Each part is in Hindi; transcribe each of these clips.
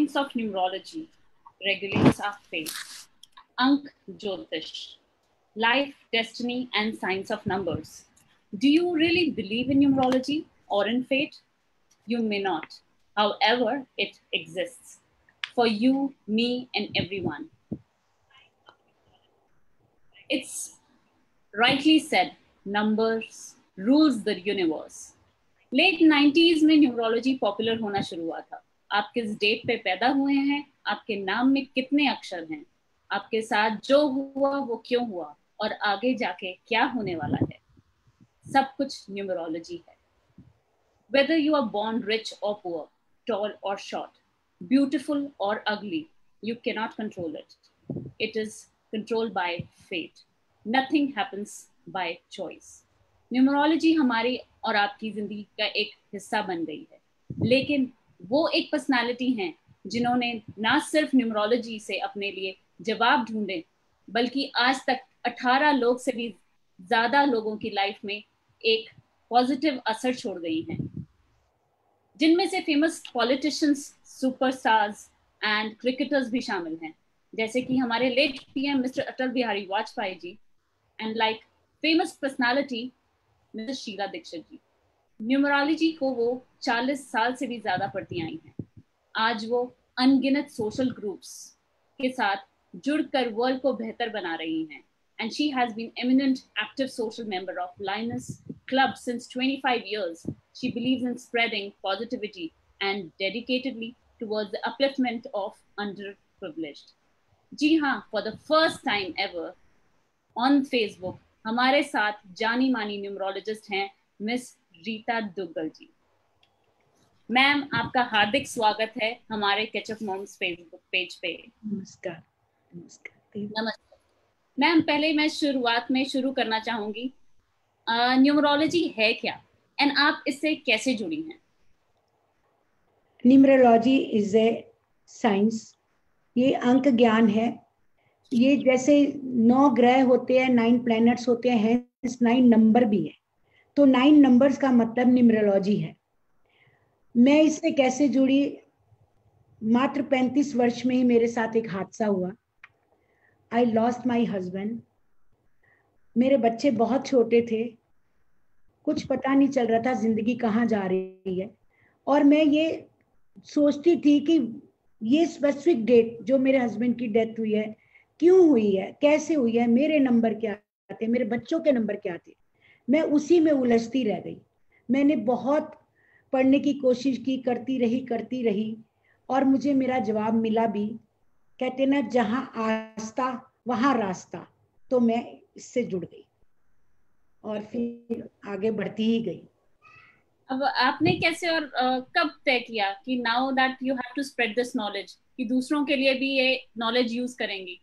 science of numerology regulates our fate. Ank Jyotish, life, destiny, and science of numbers. Do you really believe in numerology or in fate? You may not. However, it exists for you, me, and everyone. It's rightly said, numbers rules the universe. Late 90s में न्यूमरोलॉजी पॉपुलर होना शुरू हुआ था. आप किस डेट पे पैदा हुए हैं, आपके नाम में कितने अक्षर हैं, आपके साथ जो हुआ वो क्यों हुआ और आगे जाके क्या होने वाला है, सब कुछ न्यूमरोलॉजी है. Whether you are born rich or poor, tall or short, beautiful or ugly, you cannot control it. It is controlled by fate. Nothing happens by choice. Numerology हमारी और आपकी जिंदगी का एक हिस्सा बन गई है, लेकिन वो एक पर्सनालिटी हैं जिन्होंने ना सिर्फ न्यूमरोलॉजी से अपने लिए जवाब ढूंढे, बल्कि आज तक 18 लोग से भी ज्यादा लोगों की लाइफ में एक पॉजिटिव असर छोड़ गई हैं, जिनमें से famous politicians, superstars and cricketers भी शामिल हैं, जैसे कि हमारे late PM Mr Atal Bihari Vajpayee ji and like famous personality Mrs Sheila Dikshit ji. Numerology को वो 40 साल से भी ज्यादा पढ़ती आई हैं. आज वो अनगिनत सोशल ग्रुप्स के साथ जुड़कर वर्ल्ड को बेहतर बना रही हैं. And she has been eminent active social member of Linus Club since 25 years. She believes in spreading positivity and dedicatedly towards the upliftment of underprivileged. जी हाँ, for the first time ever on Facebook हमारे साथ जानी मानी न्यूमरोलॉजिस्ट हैं मिस रीता दुग्गल जी. मैम, आपका हार्दिक स्वागत है हमारे कैचअप मॉम्स फेसबुक पेज पे. नमस्कार. नमस्कार मैम. पहले मैं शुरुआत में शुरू करना चाहूंगी, न्यूमरोलॉजी है क्या एंड आप इससे कैसे जुड़ी हैं? Numerology is a science. ये अंक ज्ञान है. ये जैसे 9 ग्रह होते हैं, 9 प्लैनेट्स होते हैं, 9 नंबर भी है, तो 9 नंबर्स का मतलब न्यूमरोलॉजी है. मैं इससे कैसे जुड़ी? मात्र 35 वर्ष में ही मेरे साथ एक हादसा हुआ. I lost my husband. मेरे बच्चे बहुत छोटे थे, कुछ पता नहीं चल रहा था जिंदगी कहाँ जा रही है, और मैं ये सोचती थी कि ये स्पेसिफिक डेट जो मेरे हस्बैंड की डेथ हुई है, क्यों हुई है, कैसे हुई है, मेरे नंबर क्या थे, मेरे बच्चों के नंबर क्या थे, मैं उसी में उलझती रह गई. मैंने बहुत पढ़ने की कोशिश की, करती रही और मुझे मेरा जवाब मिला भी. कहते ना, जहां आस्था वहां रास्ता. तो मैं इससे जुड़ गई और फिर आगे बढ़ती ही गई. अब आपने कैसे और कब तय किया कि now that you have to spread this knowledge, कि दूसरों के लिए भी ये नॉलेज यूज करेंगी?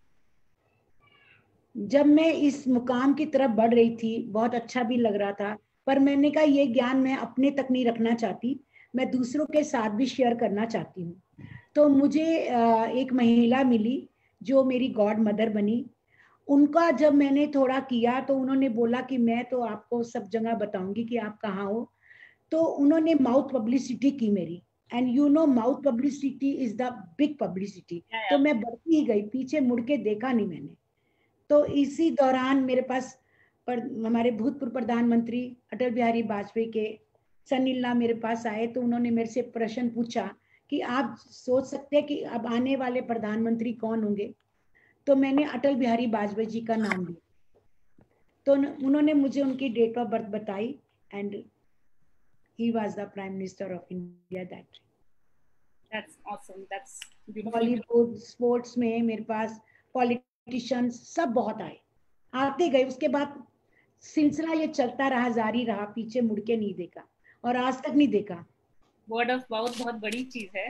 जब मैं इस मुकाम की तरफ बढ़ रही थी, बहुत अच्छा भी लग रहा था, पर मैंने कहा ये ज्ञान मैं अपने तक नहीं रखना चाहती, मैं दूसरों के साथ भी शेयर करना चाहती हूँ. तो मुझे एक महिला मिली जो मेरी गॉड मदर बनी. उनका जब मैंने थोड़ा किया तो उन्होंने बोला कि मैं तो आपको सब जगह बताऊंगी कि आप कहाँ हो. तो उन्होंने माउथ पब्लिसिटी की मेरी, and you know mouth publicity is the big publicity. तो मैं बढ़ती ही गई, पीछे मुड़ के देखा नहीं मैंने. तो इसी दौरान मेरे पास हमारे भूतपूर्व प्रधानमंत्री अटल बिहारी वाजपेयी के सनीला मेरे पास आए. तो उन्होंने मेरे से प्रश्न पूछा कि आप सोच सकते हैं कि अब आने वाले प्रधानमंत्री कौन होंगे. तो मैंने अटल बिहारी वाजपेयी जी का नाम लिया. तो उन्होंने मुझे उनकी डेट ऑफ बर्थ बताई, and he was the prime minister of India that time. That's awesome. That's beautiful. Bollywood, sports में मेरे पास पॉलिटिशियंस सब बहुत आते गए. उसके बाद सिलसिला ये चलता रहा, जारी रहा, पीछे मुड़ के नहीं देखा और आज तक नहीं देखा. वर्ड ऑफ माउथ बहुत बड़ी चीज है.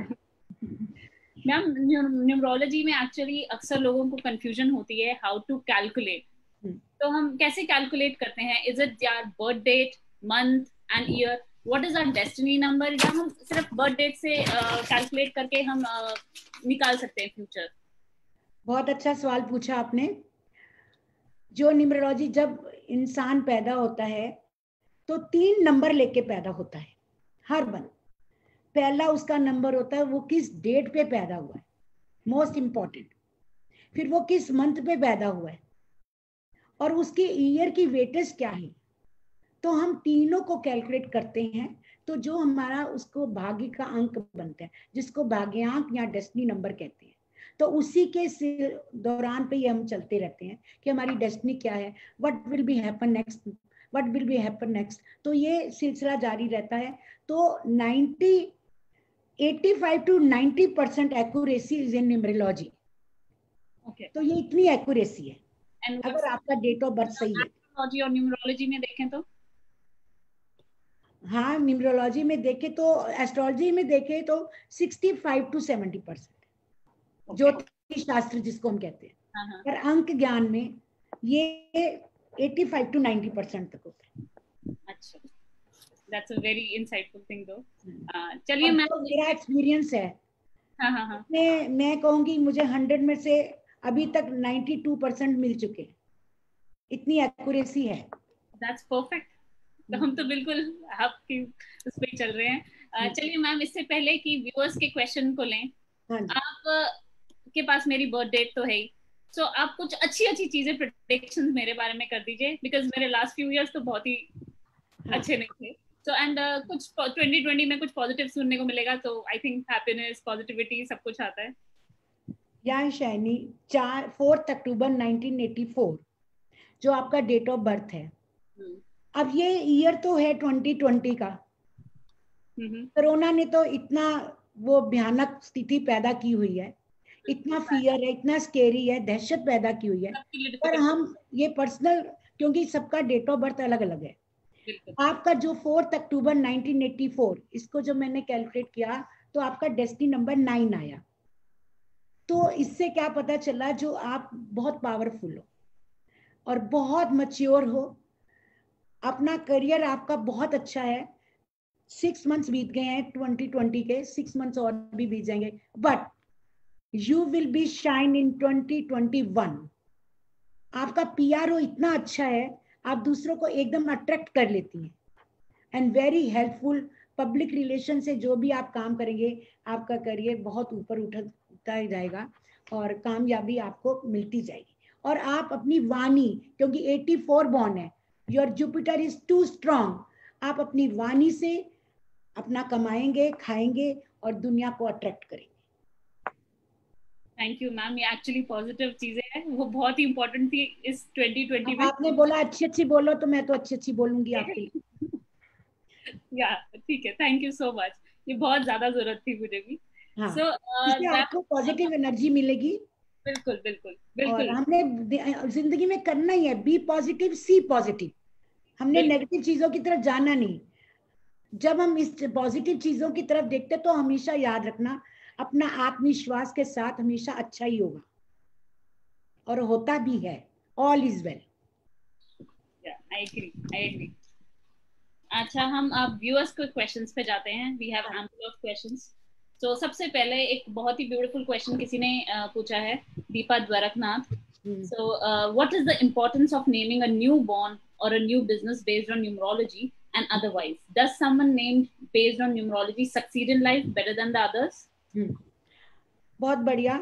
मैम, न्यूमरोलॉजी में एक्चुअली अक्सर लोगों को कंफ्यूजन होती है हाउ टू कैलकुलेट. तो हम कैसे कैलकुलेट करते हैं? इज इट यार birth date, month and year? What is our destiny number? या हम सिर्फ बर्थ डेट से कैलकुलेट करके हम निकाल सकते हैं फ्यूचर? बहुत अच्छा सवाल पूछा आपने. जो न्यूमरोलॉजी, जब इंसान पैदा होता है तो 3 नंबर लेके पैदा होता है हर बन. पहला उसका नंबर होता है वो किस डेट पे पैदा हुआ है, मोस्ट इंपॉर्टेंट, फिर वो किस मंथ पे पैदा हुआ है और उसके ईयर की वेटेज क्या है। तो हम तीनों को कैलकुलेट करते हैं, तो जो हमारा उसको भाग्य का अंक बनता है, जिसको भाग्यांक या डेस्टिनी नंबर कहते हैं। तो उसी के दौरान पे ये हम चलते रहते हैं कि हमारी डेस्टिनी क्या है, what will be happen next, what will be happen next. तो ये सिलसिला जारी रहता है। तो 85 to 90% accuracy is in numerology. तो ये इतनी एक्यूरेसी है अगर आपका डेट ऑफ बर्थ सही है। एस्ट्रोलॉजी और न्यूमरोलॉजी में देखें तो, हाँ, न्यूमरोलॉजी में देखे तो, एस्ट्रोलॉजी में देखे तो 65 to 70%, ज्योतिष शास्त्र जिसको हम कहते हैं। पर अंक ज्ञान में ये 85 to 90% तक होता है। अच्छा, that's a very insightful thing though. चलिए, मैं मेरा एक्सपीरियंस है। हाँ. मैं कहूंगी मुझे 100 में से अभी तक 92% मिल चुके हैं, इतनी एक्यूरेसी है। That's perfect. तो हम तो बिल्कुल आपकी उस पे चल रहे हैं। चलिए मैम, इससे पहले कि व्यूअर्स के क्वेश्चन को लें, आप के पास मेरी बर्थ डेट तो है ही, तो आप कुछ अच्छी चीजें, प्रेडिक्शंस मेरे बारे में कर दीजिए, बिकॉज मेरे लास्ट फ्यू इयर्स तो बहुत ही अच्छे नहीं थे। तो एंड कुछ 2020 में कुछ पॉजिटिव सुनने को मिलेगा, तो आई थिंक हैप्पीनेस, पॉजिटिविटी सब कुछ आता है। या शैनी, 4 अक्टूबर 1984 जो आपका डेट ऑफ बर्थ है। अब ये ईयर तो है 2020 का। कोरोना ने तो इतना वो भयानक स्थिति पैदा की हुई है, इतना फियर है, इतना स्केरी है, दहशत पैदा की हुई है। पर हम ये पर्सनल, क्योंकि सबका डेट ऑफ बर्थ अलग अलग है। आपका जो 4 अक्टूबर 1984, इसको जो मैंने कैलकुलेट किया तो आपका डेस्टिनी नंबर 9 आया। तो इससे क्या पता चला, जो आप बहुत पावरफुल हो और बहुत मैच्योर हो, अपना करियर आपका बहुत अच्छा है। 6 मंथ्स बीत गए हैं 2020 के, 6 मंथ्स और भी बीत जाएंगे, but you will be shine in 2021। आपका पीआरओ इतना अच्छा है, आप दूसरों को एकदम अट्रैक्ट कर लेती हैं and very helpful. Public relation से जो भी आप काम करेंगे, आपका करियर बहुत ऊपर उठता जाएगा और कामयाबी आपको मिलती जाएगी। और आप अपनी वाणी, क्योंकि 84 बॉर्न है, your Jupiter is too strong, आप अपनी वाणी से अपना कमाएंगे, खाएंगे और दुनिया को अट्रैक्ट करेंगे। थैंक यू मैम, ये एक्चुअली पॉजिटिव चीजें हैं, वो बहुत ही इंपॉर्टेंट थी इस 2020 में। आपने बोला अच्छी बोलो, तो मैं तो अच्छी बोलूंगी आपके लिए। या ठीक है, थैंक यू सो मच, ये बहुत ज्यादा जरूरत थी मुझे भी। हाँ, इससे आपको पॉजिटिव एनर्जी मिलेगी। बिल्कुल बिल्कुल और बिल्कुल। हमने जिंदगी में करना ही है, बी पॉजिटिव सी पॉजिटिव। हमने नेगेटिव चीजों की तरफ जाना नहीं। जब हम इस पॉजिटिव चीजों की तरफ देखते तो हमेशा याद रखना, अपना आत्मविश्वास के साथ हमेशा अच्छा ही होगा, और होता भी है। All is well. I agree. अच्छा, हम अब व्यूअर्स के क्वेश्चंस पे जाते हैं। We have ample of questions. तो सबसे पहले एक बहुत ही ब्यूटीफुल क्वेश्चन किसी ने पूछा है, Deepa Dwarkanath. So what is the importance of naming a new born और a new business based on numerology and otherwise? Does someone named based on numerology succeed in life better than the others? बहुत बढ़िया।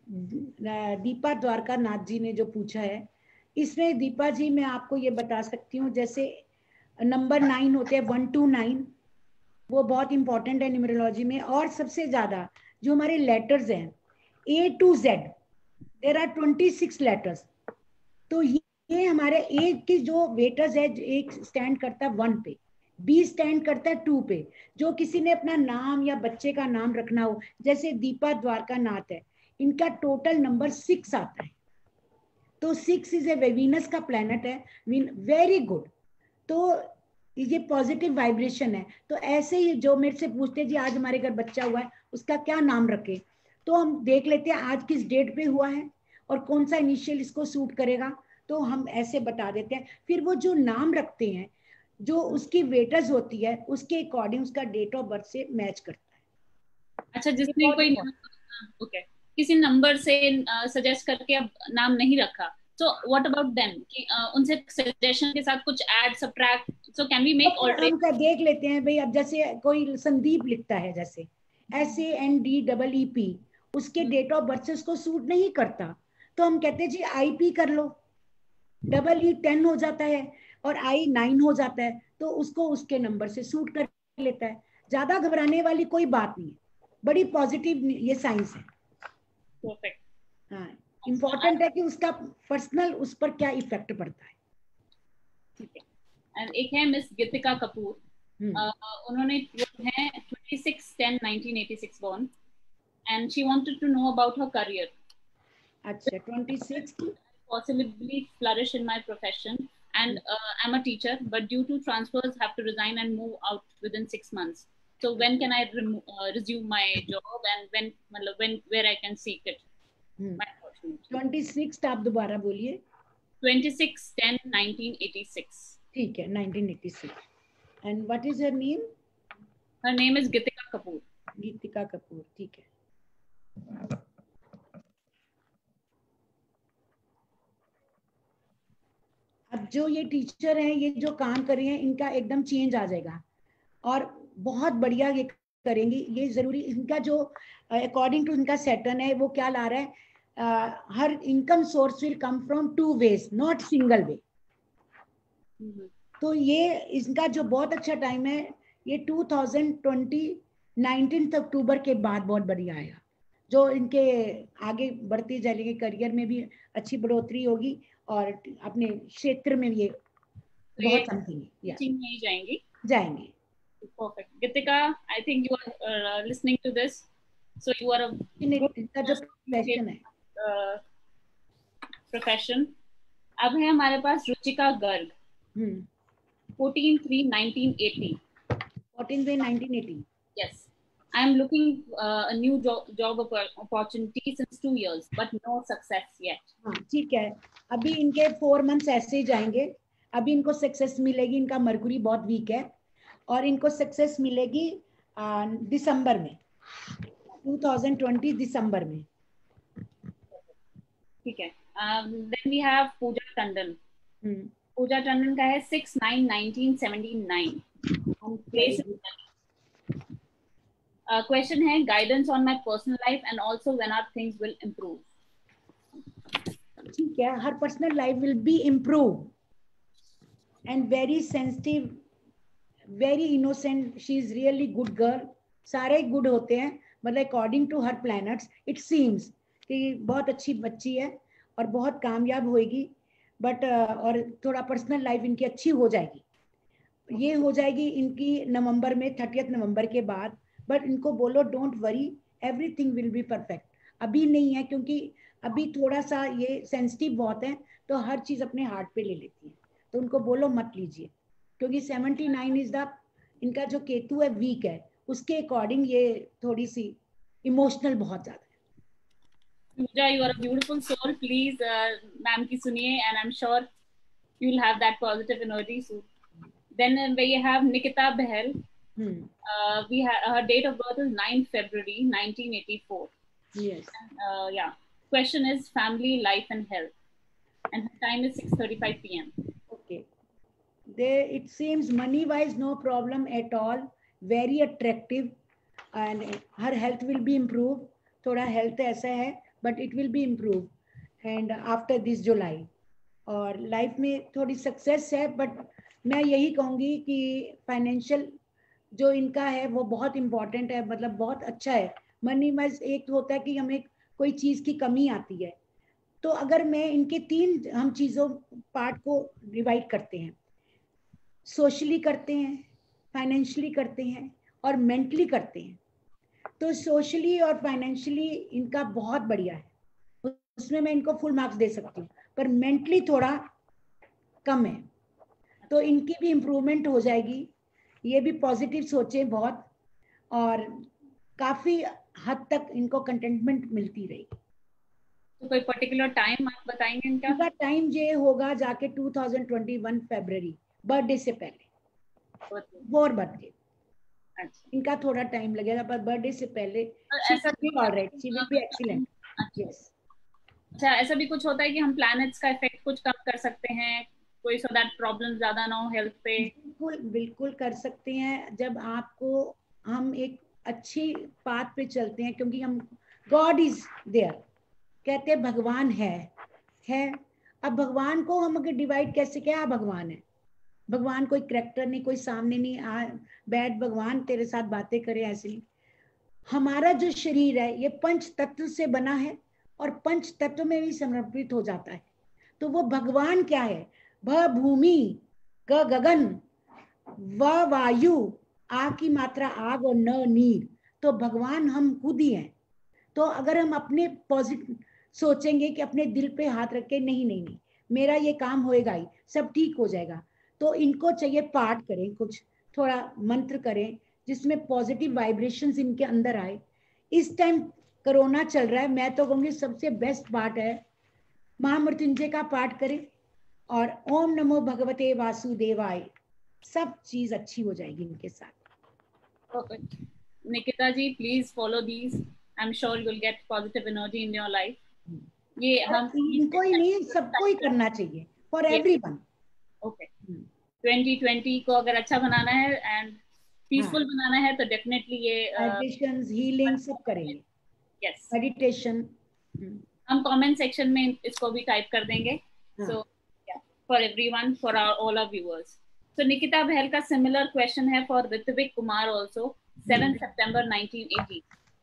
दीपा द्वारकानाथ जी ने जो पूछा है, इसमें दीपा जी मैं आपको ये बता सकती हूँ, जैसे नंबर 9 होते हैं, 1 to 9, वो बहुत इंपॉर्टेंट है न्यूमरोलॉजी में। और सबसे ज्यादा जो हमारे लेटर्स हैं, A to Z, there are 26 letters. तो ये हमारे ए की जो वेटर्स है, एक स्टैंड करता है 1 पे, बी स्टैंड करता है 2 पे। जो किसी ने अपना नाम या बच्चे का नाम रखना हो, जैसे दीपा द्वारकानाथ है, इनका टोटल नंबर 6 आता है। तो 6 इज ए वीनस का प्लैनेट है, वेरी गुड। तो ये पॉजिटिव वाइब्रेशन है। तो ऐसे ही जो मेरे से पूछते हैं जी आज हमारे घर बच्चा हुआ है, उसका क्या नाम रखे, तो हम देख लेते हैं आज किस डेट पे हुआ है और कौन सा इनिशियल इसको सूट करेगा, तो हम ऐसे बता देते हैं। फिर वो जो नाम रखते हैं, जो उसकी वेटेज होती है, उसके अकॉर्डिंग उसका डेट ऑफ बर्थ से मैच करता है। अच्छा, जिसने कोई ओके किसी नंबर से सजेस्ट करके अब नाम नहीं रखा, So what about them? कि उनसे suggestion के साथ कुछ add subtract, so can we make हम का देख लेते हैं भाई. अब जैसे कोई संदीप लिखता है, जैसे SANDEEP, उसके डेट ऑफ बर्थ से उसको सूट नहीं करता, तो हम कहते हैं जी IP कर लो. E 10 हो जाता है और I 9 हो जाता है, तो उसको उसके नंबर से सूट कर लेता है. ज्यादा घबराने वाली कोई बात नहीं है, बड़ी पॉजिटिव ये साइंस है. Perfect. हाँ, इम्पोर्टेंट है कि उसका पर्सनल उस पर क्या इफेक्ट पड़ता है. ठीक है. And एक है मिस गीतिका कपूर. उन्होंने है 26/10/1986 born, and she wanted to know about her career. अच्छा, 26. Possibly flourish in my profession, and I'm a teacher, but due to transfers have to resign and move out within 6 months. So when can I resume my job, and when where I can seek it? My opportunity. 26 आप दोबारा बोलिए. 26/10/1986. ठीक है, 1986. And what is her name? Her name is Gitika Kapoor. गीतिका कपूर. ठीक है. अब जो ये टीचर हैं, ये जो काम कर रहे हैं, इनका एकदम चेंज आ जाएगा और बहुत बढ़िया ये करेंगी. ये जरूरी, इनका जो अकॉर्डिंग टू इनका सैटर्न है, वो क्या ला रहा है, हर income source will come from 2 ways, not single way. तो ये इनका जो बहुत अच्छा टाइम है, ये 2020 19 अक्टूबर के बाद बहुत बढ़िया आएगा, जो इनके आगे बढ़ती जाएंगे, करियर में भी अच्छी बढ़ोतरी होगी और अपने क्षेत्र में ये बहुत समझेंगे, जाएंगे. Perfect. Gitika, I think you are listening to this, so you are a इनका जो प्रोफेशन है, प्रोफेशन. अब है हमारे पास Ruchika Garg. 14/3/1980. 14/3/1980. Yes. I am looking a new job opportunity since 2 years, but no success yet. हाँ, ठीक है. अभी इनके 4 months ऐसे ही जाएंगे. अभी इनको सक्सेस मिलेगी. इनका मरकुरी बहुत वीक है और इनको सक्सेस मिलेगी दिसंबर में, 2020 दिसंबर में. ठीक है. Then we have Pooja Tandon. Pooja Tandon का है 6/9/1979. Question है guidance on my personal life and also when our things will improve. ठीक है. her personal life will be improved and very sensitive, very innocent. she is really good girl. सारे गुड होते हैं, मतलब अकॉर्डिंग टू हर प्लैनेट्स इट सीम्स कि बहुत अच्छी बच्ची है और बहुत कामयाब होएगी. बट और थोड़ा पर्सनल लाइफ इनकी अच्छी हो जाएगी. ये हो जाएगी इनकी नवंबर में, 30 नवंबर के बाद. बट इनको बोलो don't worry, everything will be perfect. अभी नहीं है, क्योंकि अभी थोड़ा सा ये सेंसिटिव बहुत है, तो हर चीज अपने हार्ट पे ले लेती है. तो उनको बोलो मत लीजिए, क्योंकि 79 इज द, इनका जो केतु है वीक है, उसके अकॉर्डिंग ये थोड़ी सी इमोशनल बहुत ज्यादा है. Pooja, you are a beautiful soul. Please, ma'am की सुनिए, and I'm sure you'll have that positive energy soon. Then we have Nikita Behel. We have her date of birth is 9 February 1984. Yes. Yeah. Question is family, life, and health, and her time is 6:35 p.m. Okay. It seems money wise no problem at all. Very attractive, and her health will be improved. थोड़ा हेल्थ ऐसा है, but it will be improve and after this July. और लाइफ में थोड़ी सक्सेस है, बट मैं यही कहूँगी कि फाइनेंशियल जो इनका है वो बहुत इम्पोर्टेंट है, मतलब बहुत अच्छा है. मनी में एक होता है कि हमें कोई चीज़ की कमी आती है, तो अगर मैं इनके 3 हम चीज़ों पार्ट को डिवाइड करते हैं, सोशली करते हैं, फाइनेंशियली करते हैं और मेंटली करते हैं. तो सोशली और फाइनेंशियली इनका बहुत बढ़िया है, उसमें मैं इनको फुल मार्क्स दे सकती हूँ. पर मेंटली थोड़ा कम है, तो इनकी भी इम्प्रूवमेंट हो जाएगी. ये भी पॉजिटिव सोचें बहुत, और काफी हद तक इनको कंटेंटमेंट मिलती रहेगी. तो कोई पर्टिकुलर टाइम आप बताएंगे इनका? इनका टाइम ये होगा जाके 2021 फरवरी, बर्थडे से पहले, फॉर बर्थडे. इनका थोड़ा टाइम लगेगा, पर बर्थडे से पहले ऐसा भी alright, she will be excellent. Yes. अच्छा, ऐसा भी कुछ होता है कि हम प्लैनेट्स का इफेक्ट कुछ कम कर सकते हैं कोई, सो दैट प्रॉब्लम ज्यादा ना हो हेल्थ पे? बिल्कुल बिल्कुल कर सकते हैं। जब आपको हम एक अच्छी पाथ पे चलते हैं, क्योंकि हम गॉड इज देयर, कहते हैं भगवान है। अब भगवान को हम अगर डिवाइड कैसे, क्या भगवान है? भगवान कोई करेक्टर नहीं, कोई सामने नहीं बैठ भगवान तेरे साथ बातें करे, ऐसे नहीं। हमारा जो शरीर है ये पंच तत्व से बना है और पंच तत्व में भी समर्पित हो जाता है। तो वो भगवान क्या है? भ भूमि, ग गगन, व वायु, आ की मात्रा आग और न नीर। तो भगवान हम खुद ही हैं। तो अगर हम अपने पॉजिटिव सोचेंगे कि अपने दिल पे हाथ रख के नहीं नहीं नहीं मेरा ये काम होएगा ही, सब ठीक हो जाएगा, तो इनको चाहिए पाठ करें, कुछ थोड़ा मंत्र करें जिसमें पॉजिटिव वाइब्रेशंस इनके अंदर आए। इस टाइम कोरोना चल रहा है, मैं तो कहूंगी सबसे बेस्ट पाठ है महामृत्युंजय का पाठ करें और ओम नमो भगवते वासुदेवाय। सब चीज अच्छी हो जाएगी इनके साथ। Perfect. Nikita ji, please follow these. I'm sure you'll get positive energy in your life. ये हम इनको ही नहीं, सबको ही करना चाहिए, फॉर एवरीवन। ओके, 2020 को अगर अच्छा बनाना है एंड पीसफुल बनाना है तो डेफिनेटली ये वाइब्रेशंस, हीलिंग सब करेंगे। Yes, meditation. हम कमेंट सेक्शन में इसको भी टाइप कर देंगे, so for everyone, for all our viewers. So Nikita Bahel का similar question है for Ritvik Kumar also, 7 September 1980,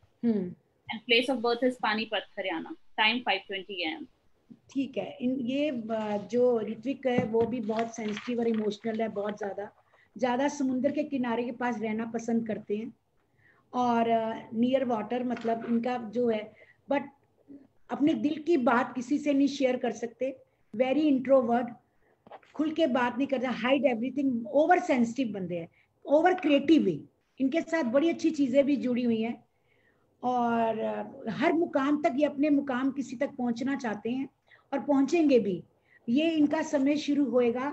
and place of birth is Panipat, Haryana, time 5:20 AM. ठीक है, ये जो ऋत्विक है वो भी बहुत सेंसिटिव और इमोशनल है, बहुत ज्यादा समुद्र के किनारे के पास रहना पसंद करते हैं और नियर वाटर, मतलब इनका जो है, बट अपने दिल की बात किसी से नहीं शेयर कर सकते, वेरी इंट्रोवर्ट, खुल के बात नहीं करता, हाइड एवरीथिंग, ओवर सेंसिटिव बंदे हैं, ओवर क्रिएटिव भी। इनके साथ बड़ी अच्छी चीजें भी जुड़ी हुई हैं और हर मुकाम तक ये अपने मुकाम किसी तक पहुंचना चाहते हैं और पहुंचेंगे भी। ये इनका समय शुरू होएगा।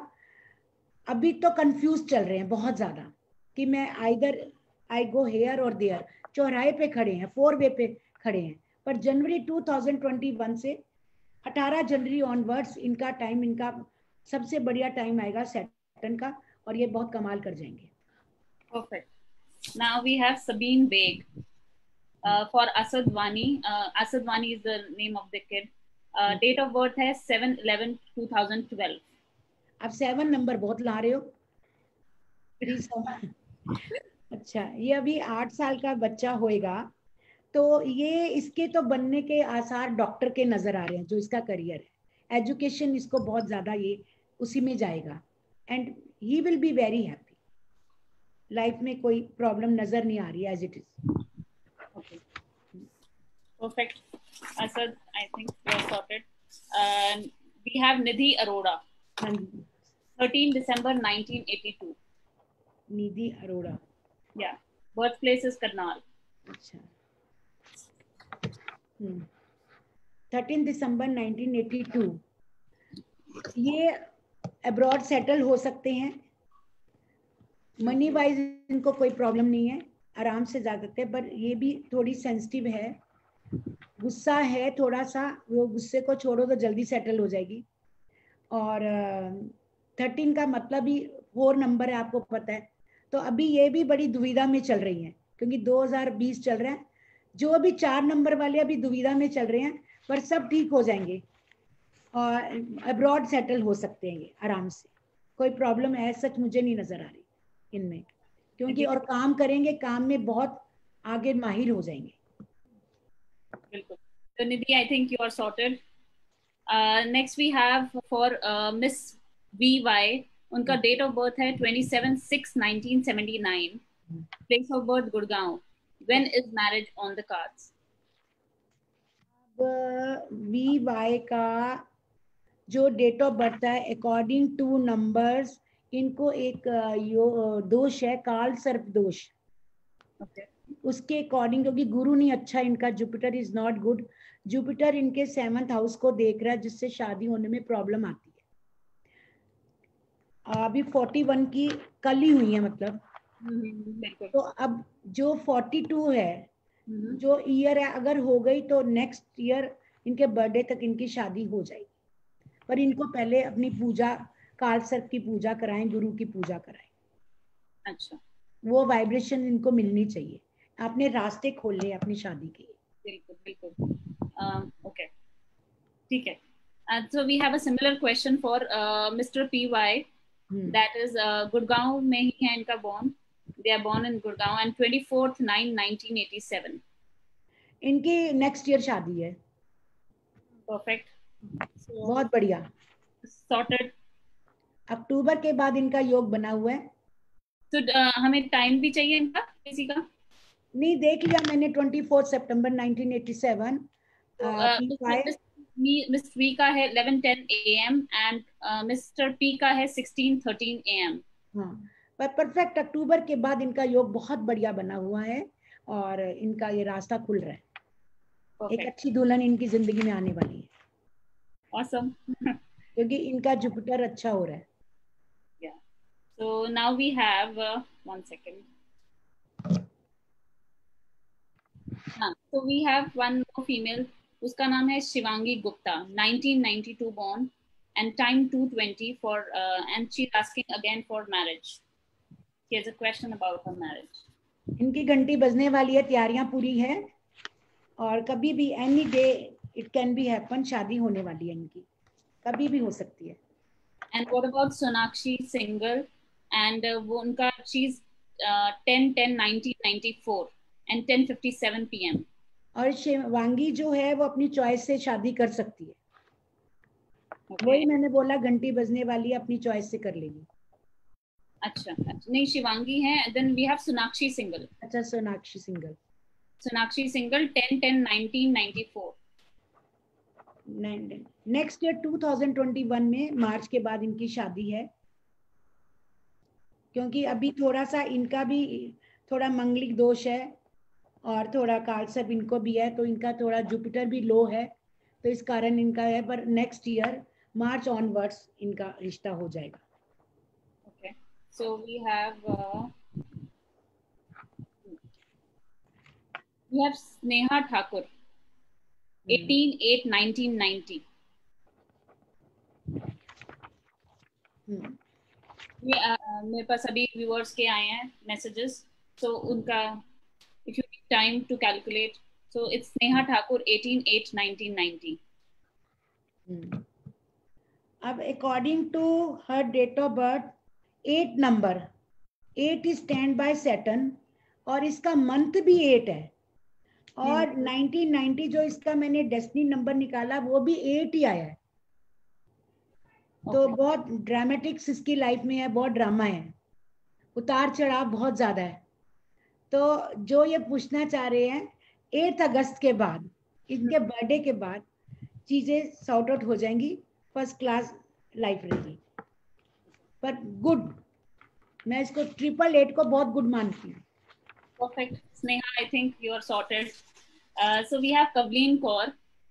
अभी तो कंफ्यूज चल रहे हैं बहुत ज्यादा कि मैं आइदर आई गो हेयर और देयर, चौराहे पे खड़े हैं, 4 वे पे खड़े हैं। पर जनवरी 2021 से 18 जनवरी ऑनवर्ड्स इनका टाइम, इनका सबसे बढ़िया टाइम आएगा सैटर्न का, और ये बहुत कमाल कर जाएंगे। Perfect. Now we have Sabine Beg for Asad Wani. Asad Wani is the name of the kid. Date of birth है 7/11/2012. आप 7 नंबर बहुत ला रहे हो। अच्छा, ये अभी 8 साल का बच्चा होएगा, तो ये इसके तो बनने के आसार डॉक्टर के नजर आ रहे हैं, जो इसका करियर है। एजुकेशन इसको बहुत ज्यादा ये उसी में जाएगा and he will be very happy. Life में कोई प्रॉब्लम नजर नहीं आ रही है as it is. Okay. Perfect. Asad, I think we are sorted. We have Nidhi Arora. 13 December 1982. Nidhi Arora. Yeah. Birthplace is Karnal. अच्छा। 13 दिसंबर 1982। ये अब्रॉड सेटल हो सकते हैं। मनी वाइज इनको कोई प्रॉब्लम नहीं है, आराम से जा सकते हैं, पर ये भी थोड़ी सेंसिटिव है, गुस्सा है थोड़ा सा, वो गुस्से को छोड़ो तो जल्दी सेटल हो जाएगी। और 13 का मतलब ही 4 नंबर है, आपको पता है। तो अभी ये भी बड़ी दुविधा में चल रही है, क्योंकि 2020 चल रहा है, जो भी 4 नंबर वाले अभी दुविधा में चल रहे हैं, पर सब ठीक हो जाएंगे और अब्रॉड सेटल हो सकते हैं ये आराम से। कोई प्रॉब्लम है सच मुझे नहीं नजर आ रही इनमें, क्योंकि और काम करेंगे, काम में बहुत आगे माहिर हो जाएंगे। बिल्कुल। तो Nidhi, I think you are sorted. Next we have for Miss VY. उनका डेट ऑफ बर्थ है 27/6/1979. Place of birth Gurgaon. When is marriage on the cards? VY का जो डेट ऑफ बर्थ है, अकॉर्डिंग टू नंबर्स, इनको एक दोष है, काल सर्प दोष। Okay. उसके अकॉर्डिंग, क्योंकि गुरु नहीं अच्छा इनका, Jupiter is not good. Jupiter इनके 7th हाउस को देख रहा है, जिससे शादी होने में प्रॉब्लम आती है। अभी 41 की कल ही हुई है, मतलब तो अब जो 42 है, जो ईयर है, अगर हो गई तो नेक्स्ट ईयर इनके बर्थडे तक इनकी शादी हो जाएगी। पर इनको पहले अपनी पूजा, काल सर्प की पूजा कराएं, गुरु की पूजा कराएं। अच्छा, वो वाइब्रेशन इनको मिलनी चाहिए। आपने रास्ते खोले अपनी शादी के। बिल्कुल बिल्कुल। ओके, ठीक है। So we have a similar question for Mr. PY. That is Gurgaon में ही है इनका born. They are born in Gurgaon and 24/9/1987. इनकी नेक्स्ट ईयर शादी है। Perfect. So बहुत बढ़िया। sorted. अक्टूबर के बाद इनका योग बना हुआ है। तो हमें टाइम भी चाहिए इनका किसी का? नहीं, देख लिया मैंने, 24 सितंबर 1987। मिस वी का है 11:10 AM एंड मिस्टर पी का है 16:13 AM। हाँ, पर परफेक्ट अक्टूबर के बाद इनका योग बहुत बढ़िया बना हुआ है और इनका ये रास्ता खुल रहा है। Perfect. एक अच्छी दुल्हन इनकी जिंदगी में आने वाली है। Awesome. क्योंकि इनका जुपिटर अच्छा हो रहा है। Yeah. So now we have 1 second. हाँ, so we have one more female. उसका नाम है Shivangi Gupta, 1992 born and time 2:20 for and she's asking again for marriage. She has a question about her marriage. इनकी घंटी बजने वाली है, तैयारियां पूरी है और कभी भी any day it can be happen, शादी होने वाली है इनकी, कभी भी हो सकती है। And what about Sonakshi Singhal? And वो उनका she's 10/10/1994 and 10:57 PM. और शिवांगी जो है वो अपनी चॉइस से शादी कर सकती है। Okay. वही मैंने बोला, घंटी बजने वाली है, अपनी चॉइस से कर लेगी। अच्छा, नहीं शिवांगी है, then we have Sonakshi Singhal. अच्छा, Sonakshi Singhal. Sonakshi Singhal 10/10/1994. Next year 2021 में मार्च के बाद इनकी शादी है। क्योंकि अभी थोड़ा सा इनका भी थोड़ा मंगलिक दोष है और थोड़ा कालसर्प इनको भी है, तो इनका थोड़ा जुपिटर भी लो है, तो इस कारण इनका है। पर नेक्स्ट ईयर मार्च ऑनवर्ड्स इनका रिश्ता हो जाएगा। Okay, so we have Sneha Thakur, 18/8/1990. ये मेरे पास अभी व्यूअर्स के आए हैं मैसेजेस, तो उनका if you need time to calculate, so it's Sneha Thakur 18/8/1990. अब according to her date of birth 8 number, 8 is stand by Saturn और इसका मंथ भी 8 है और 1990 जो इसका मैंने डेस्टिनी नंबर निकाला वो भी 8 ही आया है। तो बहुत ड्रामेटिक्स इसकी लाइफ में है, बहुत ड्रामा है, उतार चढ़ाव बहुत ज्यादा है। तो जो ये पूछना चाह रहे हैं, 8 अगस्त के बाद, इनके बर्थडे के बाद चीजें सॉर्ट आउट हो जाएंगी, फर्स्ट क्लास लाइफ रहेगी। पर गुड, मैं इसको 888 को बहुत गुड मानती हूँ। Perfect, Sneha, I think you are sorted. So we have Kavleen Kaur,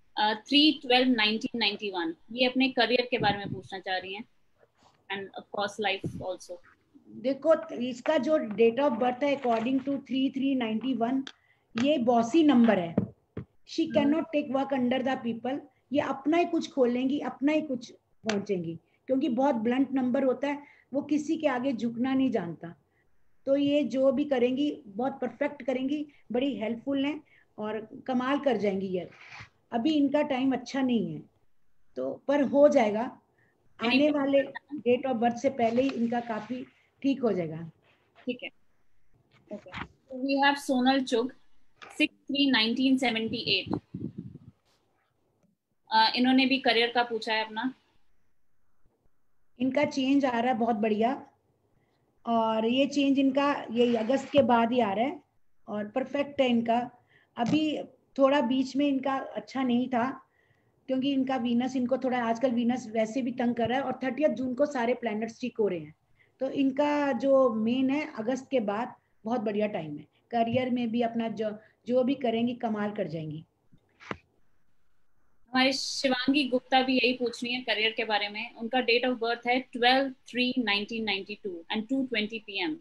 3/12/1991. ये अपने करियर के बारे में पूछना चाह रही हैं and of course life also. देखो, इसका जो डेट ऑफ बर्थ है अकॉर्डिंग टू 3/3/91, ये बॉसी नंबर है। She can not take work under the people. ये अपना ही कुछ खोलेंगी, अपना ही कुछ पहुंचेंगी, क्योंकि बहुत ब्लंट नंबर होता है, वो किसी के आगे झुकना नहीं जानता। तो ये जो भी करेंगी बहुत परफेक्ट करेंगी, बड़ी हेल्पफुल हैं और कमाल कर जाएंगी। ये अभी इनका टाइम अच्छा नहीं है, तो पर हो जाएगा, आने वाले डेट ऑफ बर्थ से पहले ही इनका काफी ठीक हो जाएगा। ठीक है, ओके। वी हैव सोनल चुग, 6/3/1978. इन्होंने भी करियर का पूछा है अपना। इनका चेंज आ रहा है बहुत बढ़िया, और ये चेंज इनका ये अगस्त के बाद ही आ रहा है और परफेक्ट है इनका। अभी थोड़ा बीच में इनका अच्छा नहीं था, क्योंकि इनका वीनस, इनको थोड़ा आजकल वीनस वैसे भी तंग कर रहा है और 30 जून को सारे प्लैनेट्स ठीक हो रहे हैं। तो इनका जो मेन है अगस्त के बाद बहुत बढ़िया टाइम है। करियर में भी अपना जो भी करेंगी कमाल कर जाएंगी। हमारी शिवांगी गुप्ता भी यही पूछ रही है करियर के बारे में। उनका डेट ऑफ बर्थ है 12/3/1992 and 2:20 PM.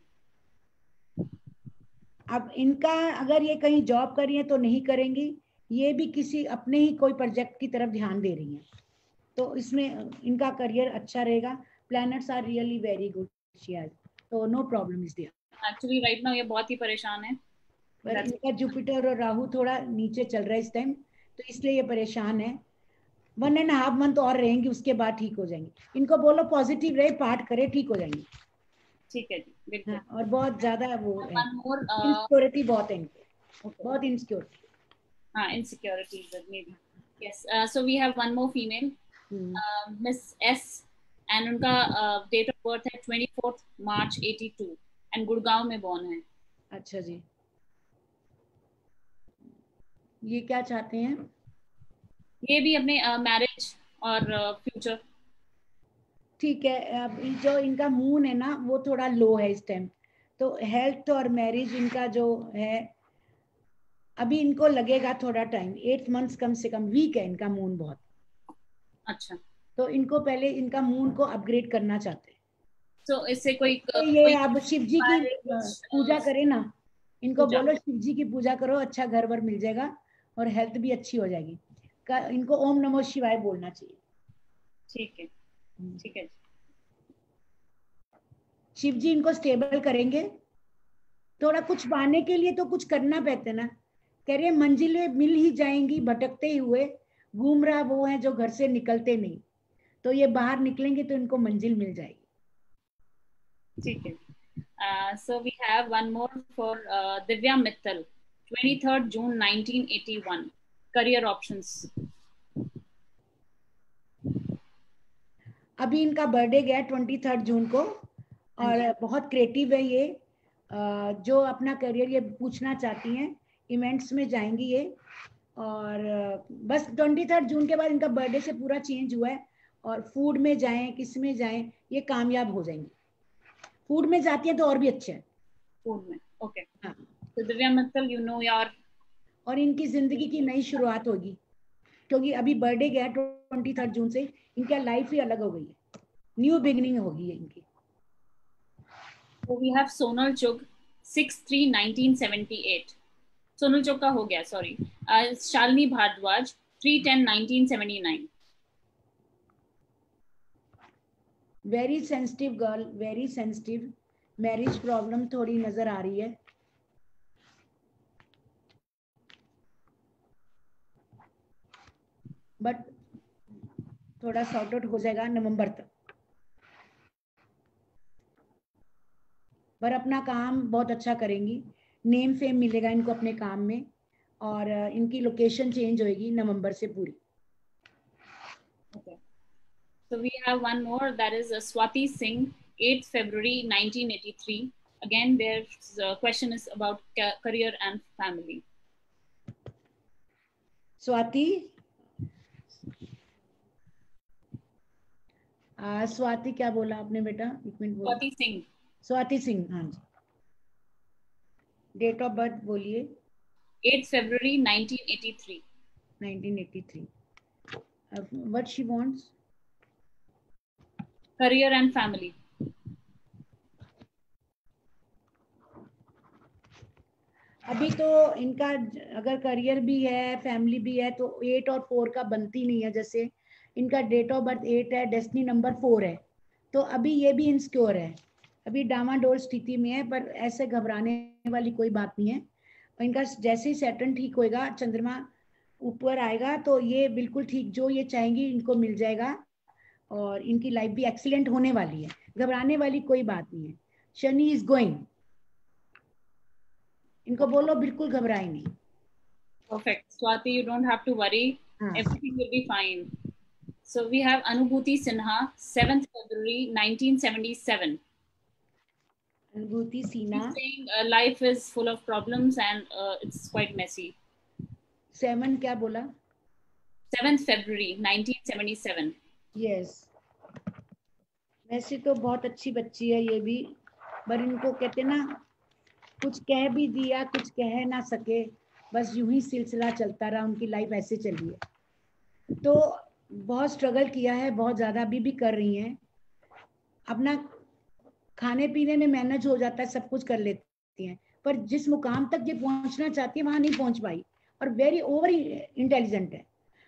अब इनका अगर ये कहीं जॉब कर रही है तो नहीं करेंगी, ये भी किसी अपने ही कोई प्रोजेक्ट की तरफ ध्यान दे रही हैं, तो इसमें इनका करियर अच्छा रहेगा. Planets are really very good. She has, तो no problem is there. Actually right now ये बहुत ही परेशान है. पर इनका जुपिटर और राहु थोड़ा नीचे चल रहा है इस टाइम, तो इसलिए ये परेशान है. 1.5 मंथ और रहेंगी, उसके बाद ठीक हो जाएंगे. इनको बोलो पॉजिटिव रहे, पाठ करे, ठीक हो जाएंगे. ठीक है जी, बिल्कुल. हाँ, और बहुत ज्यादा वो है, वन मोर. इनसिक्योरिटी बहुत है इनको, बहुत इनसिक्योरिटी. हाँ, insecurities may be. Yes, so we have one more female, miss S, and उनका डेट ऑफ बर्थ है 24 मार्च 82 एंड गुड़गांव में बॉर्न है. अच्छा जी. ये क्या चाहते हैं? ये भी अपने मैरिज और फ्यूचर. ठीक है. अब जो इनका मून है ना, वो थोड़ा लो है इस टाइम, तो हेल्थ और मैरिज इनका जो है, अभी इनको लगेगा थोड़ा टाइम. 8 मंथ्स कम से कम. वीक है इनका मून बहुत. अच्छा, तो इनको पहले इनका मून को अपग्रेड करना चाहते हैं. तो इससे कोई तो ये अब शिव जी की कुछ पूजा करे ना, इनको पूजा. बोलो शिव जी की पूजा करो, अच्छा घर वर मिल जाएगा और हेल्थ भी अच्छी हो जाएगी. इनको ओम नमो शिवाय बोलना चाहिए. ठीक है, ठीक है. शिव जी इनको स्टेबल करेंगे. थोड़ा कुछ पाने के लिए तो कुछ करना पड़ता है ना. कह रहे मंजिलें मिल ही जाएंगी भटकते हुए, घूम रहा वो है जो घर से निकलते नहीं. तो ये बाहर निकलेंगे तो इनको मंजिल मिल जाएगी. ठीक है. So we have one more for Divya Mittal, 23rd June 1981. Career options. अभी इनका बर्थडे गया 23 जून को, और बहुत क्रिएटिव है ये. जो अपना करियर ये पूछना चाहती हैं, इवेंट्स में जाएंगी ये. और बस 23 जून के बाद इनका बर्थडे से पूरा चेंज हुआ है. और फूड में जाएं, किस में जाएं, ये कामयाब हो जाएंगी. फूड में जाती है तो और भी अच्छे है. फूड में. ओके. हाँ. तो दिव्या मित्तल, यू नो यार. और इनकी जिंदगी की नई शुरुआत होगी, क्योंकि अभी बर्थडे गया 23 जून से, इनका लाइफ ही अलग हो गई है. न्यू बिगिनिंग होगी है इनकी. So we have Sonal Chugh, 6/3/1978. Sonal चौक का हो गया, sorry. Shalini Bhardwaj, 3/10/1979. Very sensitive girl, very sensitive. Marriage problem थोड़ी नजर आ रही है. बट थोड़ा सॉर्ट आउट हो जाएगा नवंबर तक. पर अपना काम बहुत अच्छा करेंगी. नेम फेम मिलेगा इनको अपने काम में. और इनकी लोकेशन चेंज होएगी नवंबर से पूरी. Okay. So we have one more, that is Swati Singh, 8th February 1983. Again, their question is about career and family. Swati, Swati क्या बोला आपने बेटा? एक मिनट बोलो. स्वाति सिंह. स्वाति सिंह, हाँ जी. डेट ऑफ बर्थ बोलिए. 8th February 1983. 1983. What she wants? Career and family. अभी तो इनका अगर करियर भी है, फैमिली भी है, तो 8 और 4 का बनती नहीं है. जैसे इनका डेट ऑफ बर्थ 8 है, डेस्टिनी नंबर 4 है, तो अभी ये भी इनसिक्योर है. अभी डामाडोल स्थिति में है, पर ऐसे घबराने वाली कोई बात नहीं है. इनका जैसे ही सैटर्न ठीक होएगा, चंद्रमा ऊपर आएगा, तो ये बिल्कुल ठीक जो ये चाहेंगी इनको मिल जाएगा. और इनकी लाइफ भी एक्सीलेंट होने वाली है. घबराने वाली कोई बात नहीं है. Shani is going. इनको बोलो बिल्कुल घबराए नहीं. Perfect. Swati, you don't have to worry. Everything will be fine. So we have Anubhuti Sinha, 7th February 1977. Anubhuti Sinha. She's saying life is full of problems and it's quite messy. 7 क्या बोला? 7th February 1977. Yes. वैसे तो बहुत अच्छी बच्ची है ये भी, पर इनको कहते ना, कुछ कह भी दिया, कुछ कह ना सके, बस यूं ही सिलसिला चलता रहा. उनकी लाइफ ऐसे चली है. तो बहुत स्ट्रगल किया है, बहुत ज्यादा अभी भी कर रही हैं. अपना खाने पीने में मैनेज हो जाता है, सब कुछ कर लेती हैं, पर जिस मुकाम तक ये पहुंचना चाहती है वहां नहीं पहुंच पाई. और वेरी ओवर इंटेलिजेंट है.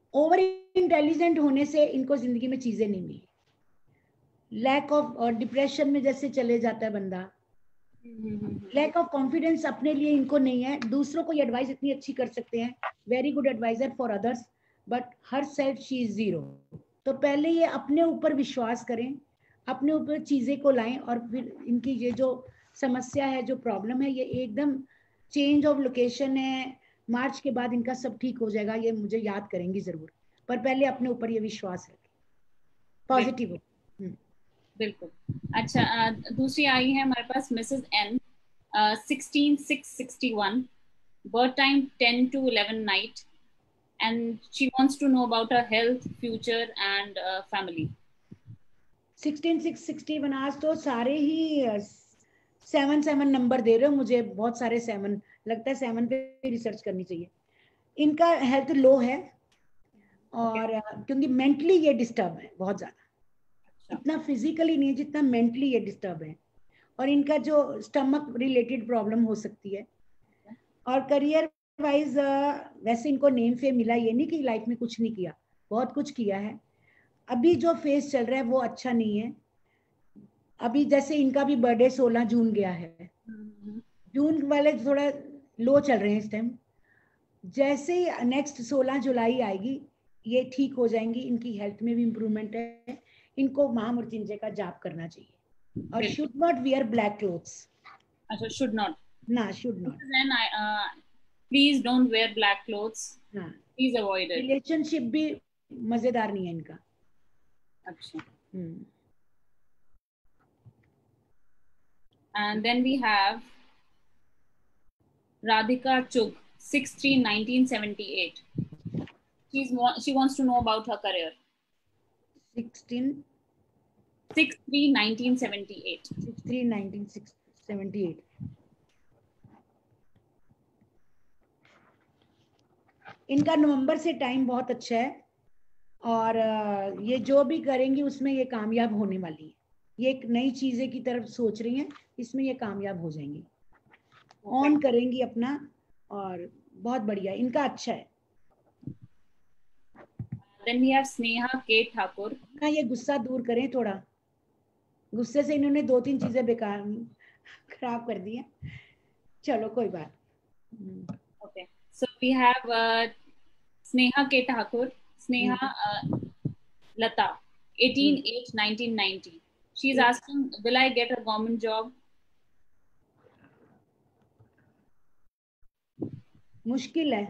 ओवर इंटेलिजेंट होने से इनको जिंदगी में चीजें नहीं मिली, लैक ऑफ डिप्रेशन में जैसे चले जाता है बंदा, लैक ऑफ कॉन्फिडेंस अपने लिए इनको नहीं है, दूसरों को ये एडवाइस इतनी अच्छी कर सकते हैं, very good advisor for others, but herself she is zero. तो पहले ये अपने ऊपर विश्वास करें, अपने ऊपर चीजें को लाएं, और फिर इनकी ये जो समस्या है, जो प्रॉब्लम है, ये एकदम चेंज ऑफ लोकेशन है, मार्च के बाद इनका सब ठीक हो जाएगा, ये मुझे याद करेंगी जरूर, पर पहले अपने ऊपर ये विश्वास रखें, पॉजिटिव हो। बिल्कुल। अच्छा, दूसरी आई है हमारे पास Mrs N, 16/6/61, birth time 10 to 11 night, and she wants to know about her health, future, and family. 16/6/61, आज तो सारे ही 7/7 नंबर दे रहे हो मुझे, बहुत सारे 7, लगता है 7 पे रिसर्च करनी चाहिए। इनका हेल्थ लो है, और क्योंकि मेंटली ये डिस्टर्ब है बहुत ज्यादा, इतना फिजिकली नहीं जितना मेंटली ये डिस्टर्ब है, और इनका जो स्टमक रिलेटेड प्रॉब्लम हो सकती है। और करियर वाइज वैसे इनको नेम फेम मिला, ये नहीं कि लाइफ में कुछ नहीं किया, बहुत कुछ किया है। अभी जो फेस चल रहा है वो अच्छा नहीं है। अभी जैसे इनका भी बर्थडे 16 जून गया है, जून वाले थोड़ा लो चल रहे हैं इस टाइम, जैसे ही नेक्स्ट 16 जुलाई आएगी ये ठीक हो जाएंगी, इनकी हेल्थ में भी इम्प्रूवमेंट है। इनको महामृत्युंजय का जाप करना चाहिए, और should not wear black clothes. अच्छा, should not. ना, should not. Then please don't wear black clothes. हाँ, Please avoid it. रिलेशनशिप भी मजेदार नहीं है इनका। अच्छा। हम्म। And then we have Radhika Chugh, 6/3/1978. She wants to know about her career. 16 6/3/1978. 6/3/1978। इनका नवंबर से टाइम बहुत अच्छा है, और ये जो भी करेंगी उसमें ये कामयाब होने वाली है। ये एक नई चीजें की तरफ सोच रही हैं, इसमें ये कामयाब हो जाएंगी, ऑन करेंगी अपना, और बहुत बढ़िया इनका अच्छा है। Then we have Sneha K Thakur. ना, ये गुस्सा दूर करें थोड़ा, गुस्से से इन्होंने 2-3 चीजें बेकार खराब कर दी हैं। चलो कोई बात। Okay, so we have Sneha K Thakur. Sneha Lata, 18/8/1990. She's asking, will I get a government job? मुश्किल है,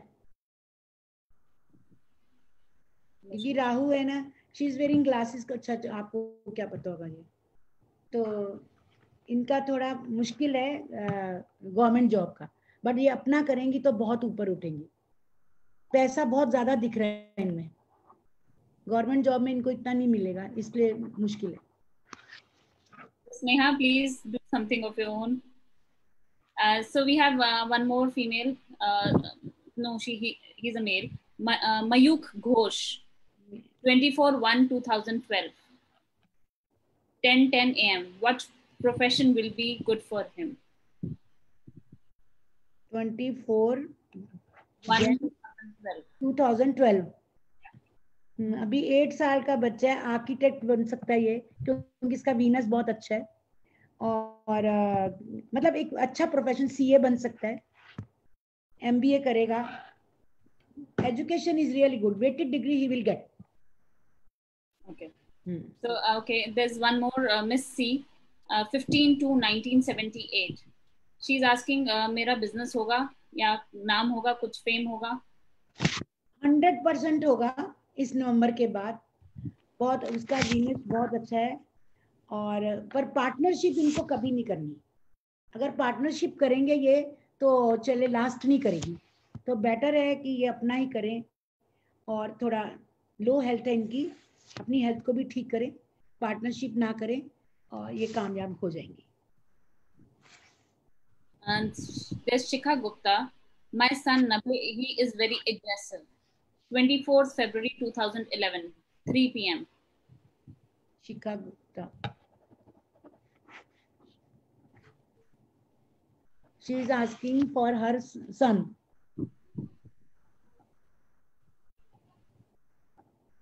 क्योंकि राहु है ना, शी इज वेयरिंग ग्लासेस। अच्छा, आपको क्या पता होगा ये, तो इनका थोड़ा मुश्किल है गवर्नमेंट जॉब का, बट ये अपना करेंगी तो बहुत ऊपर उठेंगी, पैसा बहुत ज्यादा दिख रहा है इनमें, गवर्नमेंट जॉब में इनको इतना नहीं मिलेगा, इसलिए मुश्किल है। Sneha, please do something of your own. So we have one more female. No, he's a male. Mayuk Ghosh, 24/1/2012, 10:10 a.m. What profession will be good for him? 24/1/2012। अभी 8 साल का बच्चा है, आर्किटेक्ट बन सकता है ये, क्योंकि इसका वीनस बहुत अच्छा है, और मतलब एक अच्छा प्रोफेशन सीए बन सकता है, एमबीए करेगा, education is really good, weighted degree he will get. Okay. So okay, there's one more, Miss C, 15/2/1978. She's asking, मेरा बिजनेस होगा या नाम होगा, कुछ फेम होगा? 100% होगा इस नवंबर के बाद, बहुत उसका वीनस बहुत अच्छा है, और पर पार्टनरशिप इनको कभी नहीं करनी। अगर पार्टनरशिप करेंगे ये तो चले लास्ट नहीं करेगी, तो बेटर है कि ये अपना ही करें, और थोड़ा लो हेल्थ है इनकी, अपनी हेल्थ को भी ठीक करें, पार्टनरशिप ना करें, और ये कामयाब हो जाएंगी। And there's Shikha Gupta. My son Nabhe, he is very aggressive. 24th February 2011, 3 p.m. Shikha Gupta, she is asking for her son.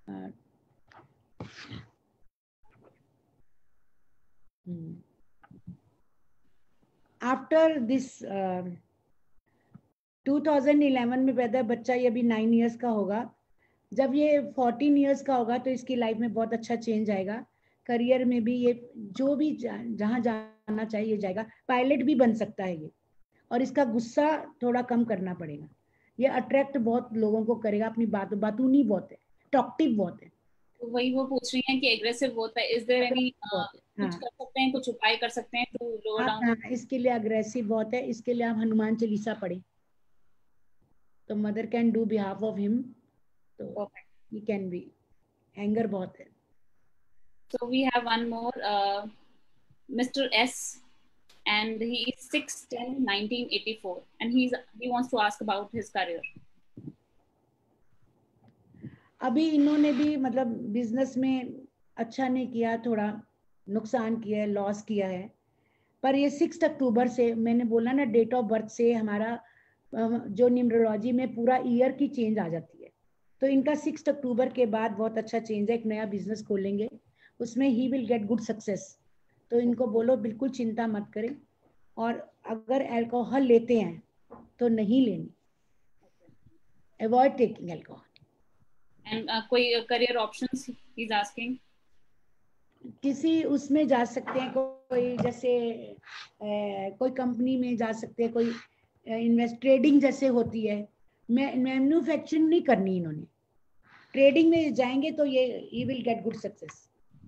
After this 2011 में पैदा बच्चा, ये अभी 9 इयर्स का होगा। जब ये 14 इयर्स का होगा तो इसकी लाइफ में बहुत अच्छा चेंज आएगा। करियर में भी ये जो भी जहाँ जाना चाहिए जाएगा। पायलट भी बन सकता है ये। और इसका गुस्सा थोड़ा कम करना पड़ेगा। ये अट्रैक्ट बहुत लोगों को करेगा, अपनी बातूनी बहुत है, टॉक्टिव बहुत है। तो वही वो पूछ रही हैं कि एग्रेसिव होता है, इज देयर एनी बहुत है, कुछ हाँ। कर सकते हैं, कुछ उपाय कर सकते हैं टू लोअर आप, डाउन? हाँ, इसके लिए अग्रेसिव बहुत है। इसके लिए आप हनुमान चालीसा पढ़े तो mother can do behalf of him, तो ही कैन बी। एंगर बहुत है। So we have one more, Mr. S, and he is 6/10/1984, and he wants to ask about his career. अभी इन्होंने भी मतलब बिजनेस में अच्छा नहीं किया, थोड़ा नुकसान किया है, लॉस किया है। पर ये 6 अक्टूबर से, मैंने बोला ना, डेट ऑफ बर्थ से हमारा जो न्यूमरोलॉजी में पूरा ईयर की चेंज आ जाती है। तो इनका 6 अक्टूबर के बाद बहुत अच्छा चेंज है। एक नया बिजनेस खोलेंगे, उसमें he will get good success. तो इनको बोलो बिल्कुल चिंता मत करें। और अगर अल्कोहल लेते हैं तो नहीं लेनी, अवॉइड टेकिंग अल्कोहल। And कोई career options he's asking? किसी उसमें जा सकते हैं, कोई जैसे कोई कंपनी में जा सकते हैं, कोई इन्वेस्ट, ट्रेडिंग जैसे होती है। मैन्युफैक्चरिंग नहीं करनी इन्होंने, ट्रेडिंग में जाएंगे तो ये विल गेट गुड सक्सेस।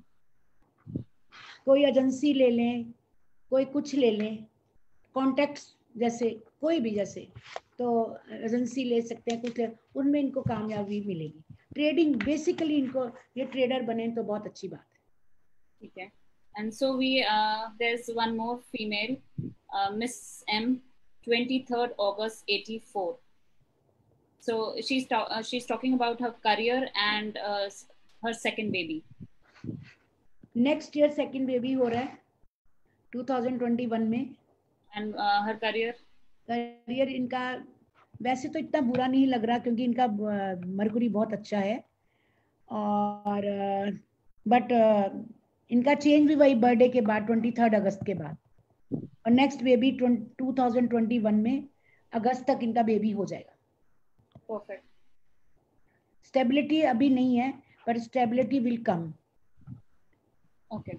कोई एजेंसी ले लें, कोई कुछ ले लें, कॉन्टैक्ट्स जैसे, कोई भी जैसे, तो एजेंसी ले सकते हैं कुछ, उनमें इनको कामयाबी मिलेगी। ट्रेडिंग बेसिकली इनको, ये ट्रेडर बने तो बहुत अच्छी बात है। ठीक है। And so there's one more female, Miss M, 23rd August 84. So she's talking about her career and her second baby. Next year second baby हो रहा है 2021 में। And her career? करियर इनका वैसे तो इतना बुरा नहीं लग रहा, क्योंकि इनका मरकुरी बहुत अच्छा है। और बट इनका चेंज भी वही बर्थडे के बाद, 23 अगस्त के बाद। और नेक्स्ट बेबी 2021 में अगस्त तक इनका बेबी हो जाएगा। Perfect. स्टेबिलिटी अभी नहीं है, पर stability will come. Okay.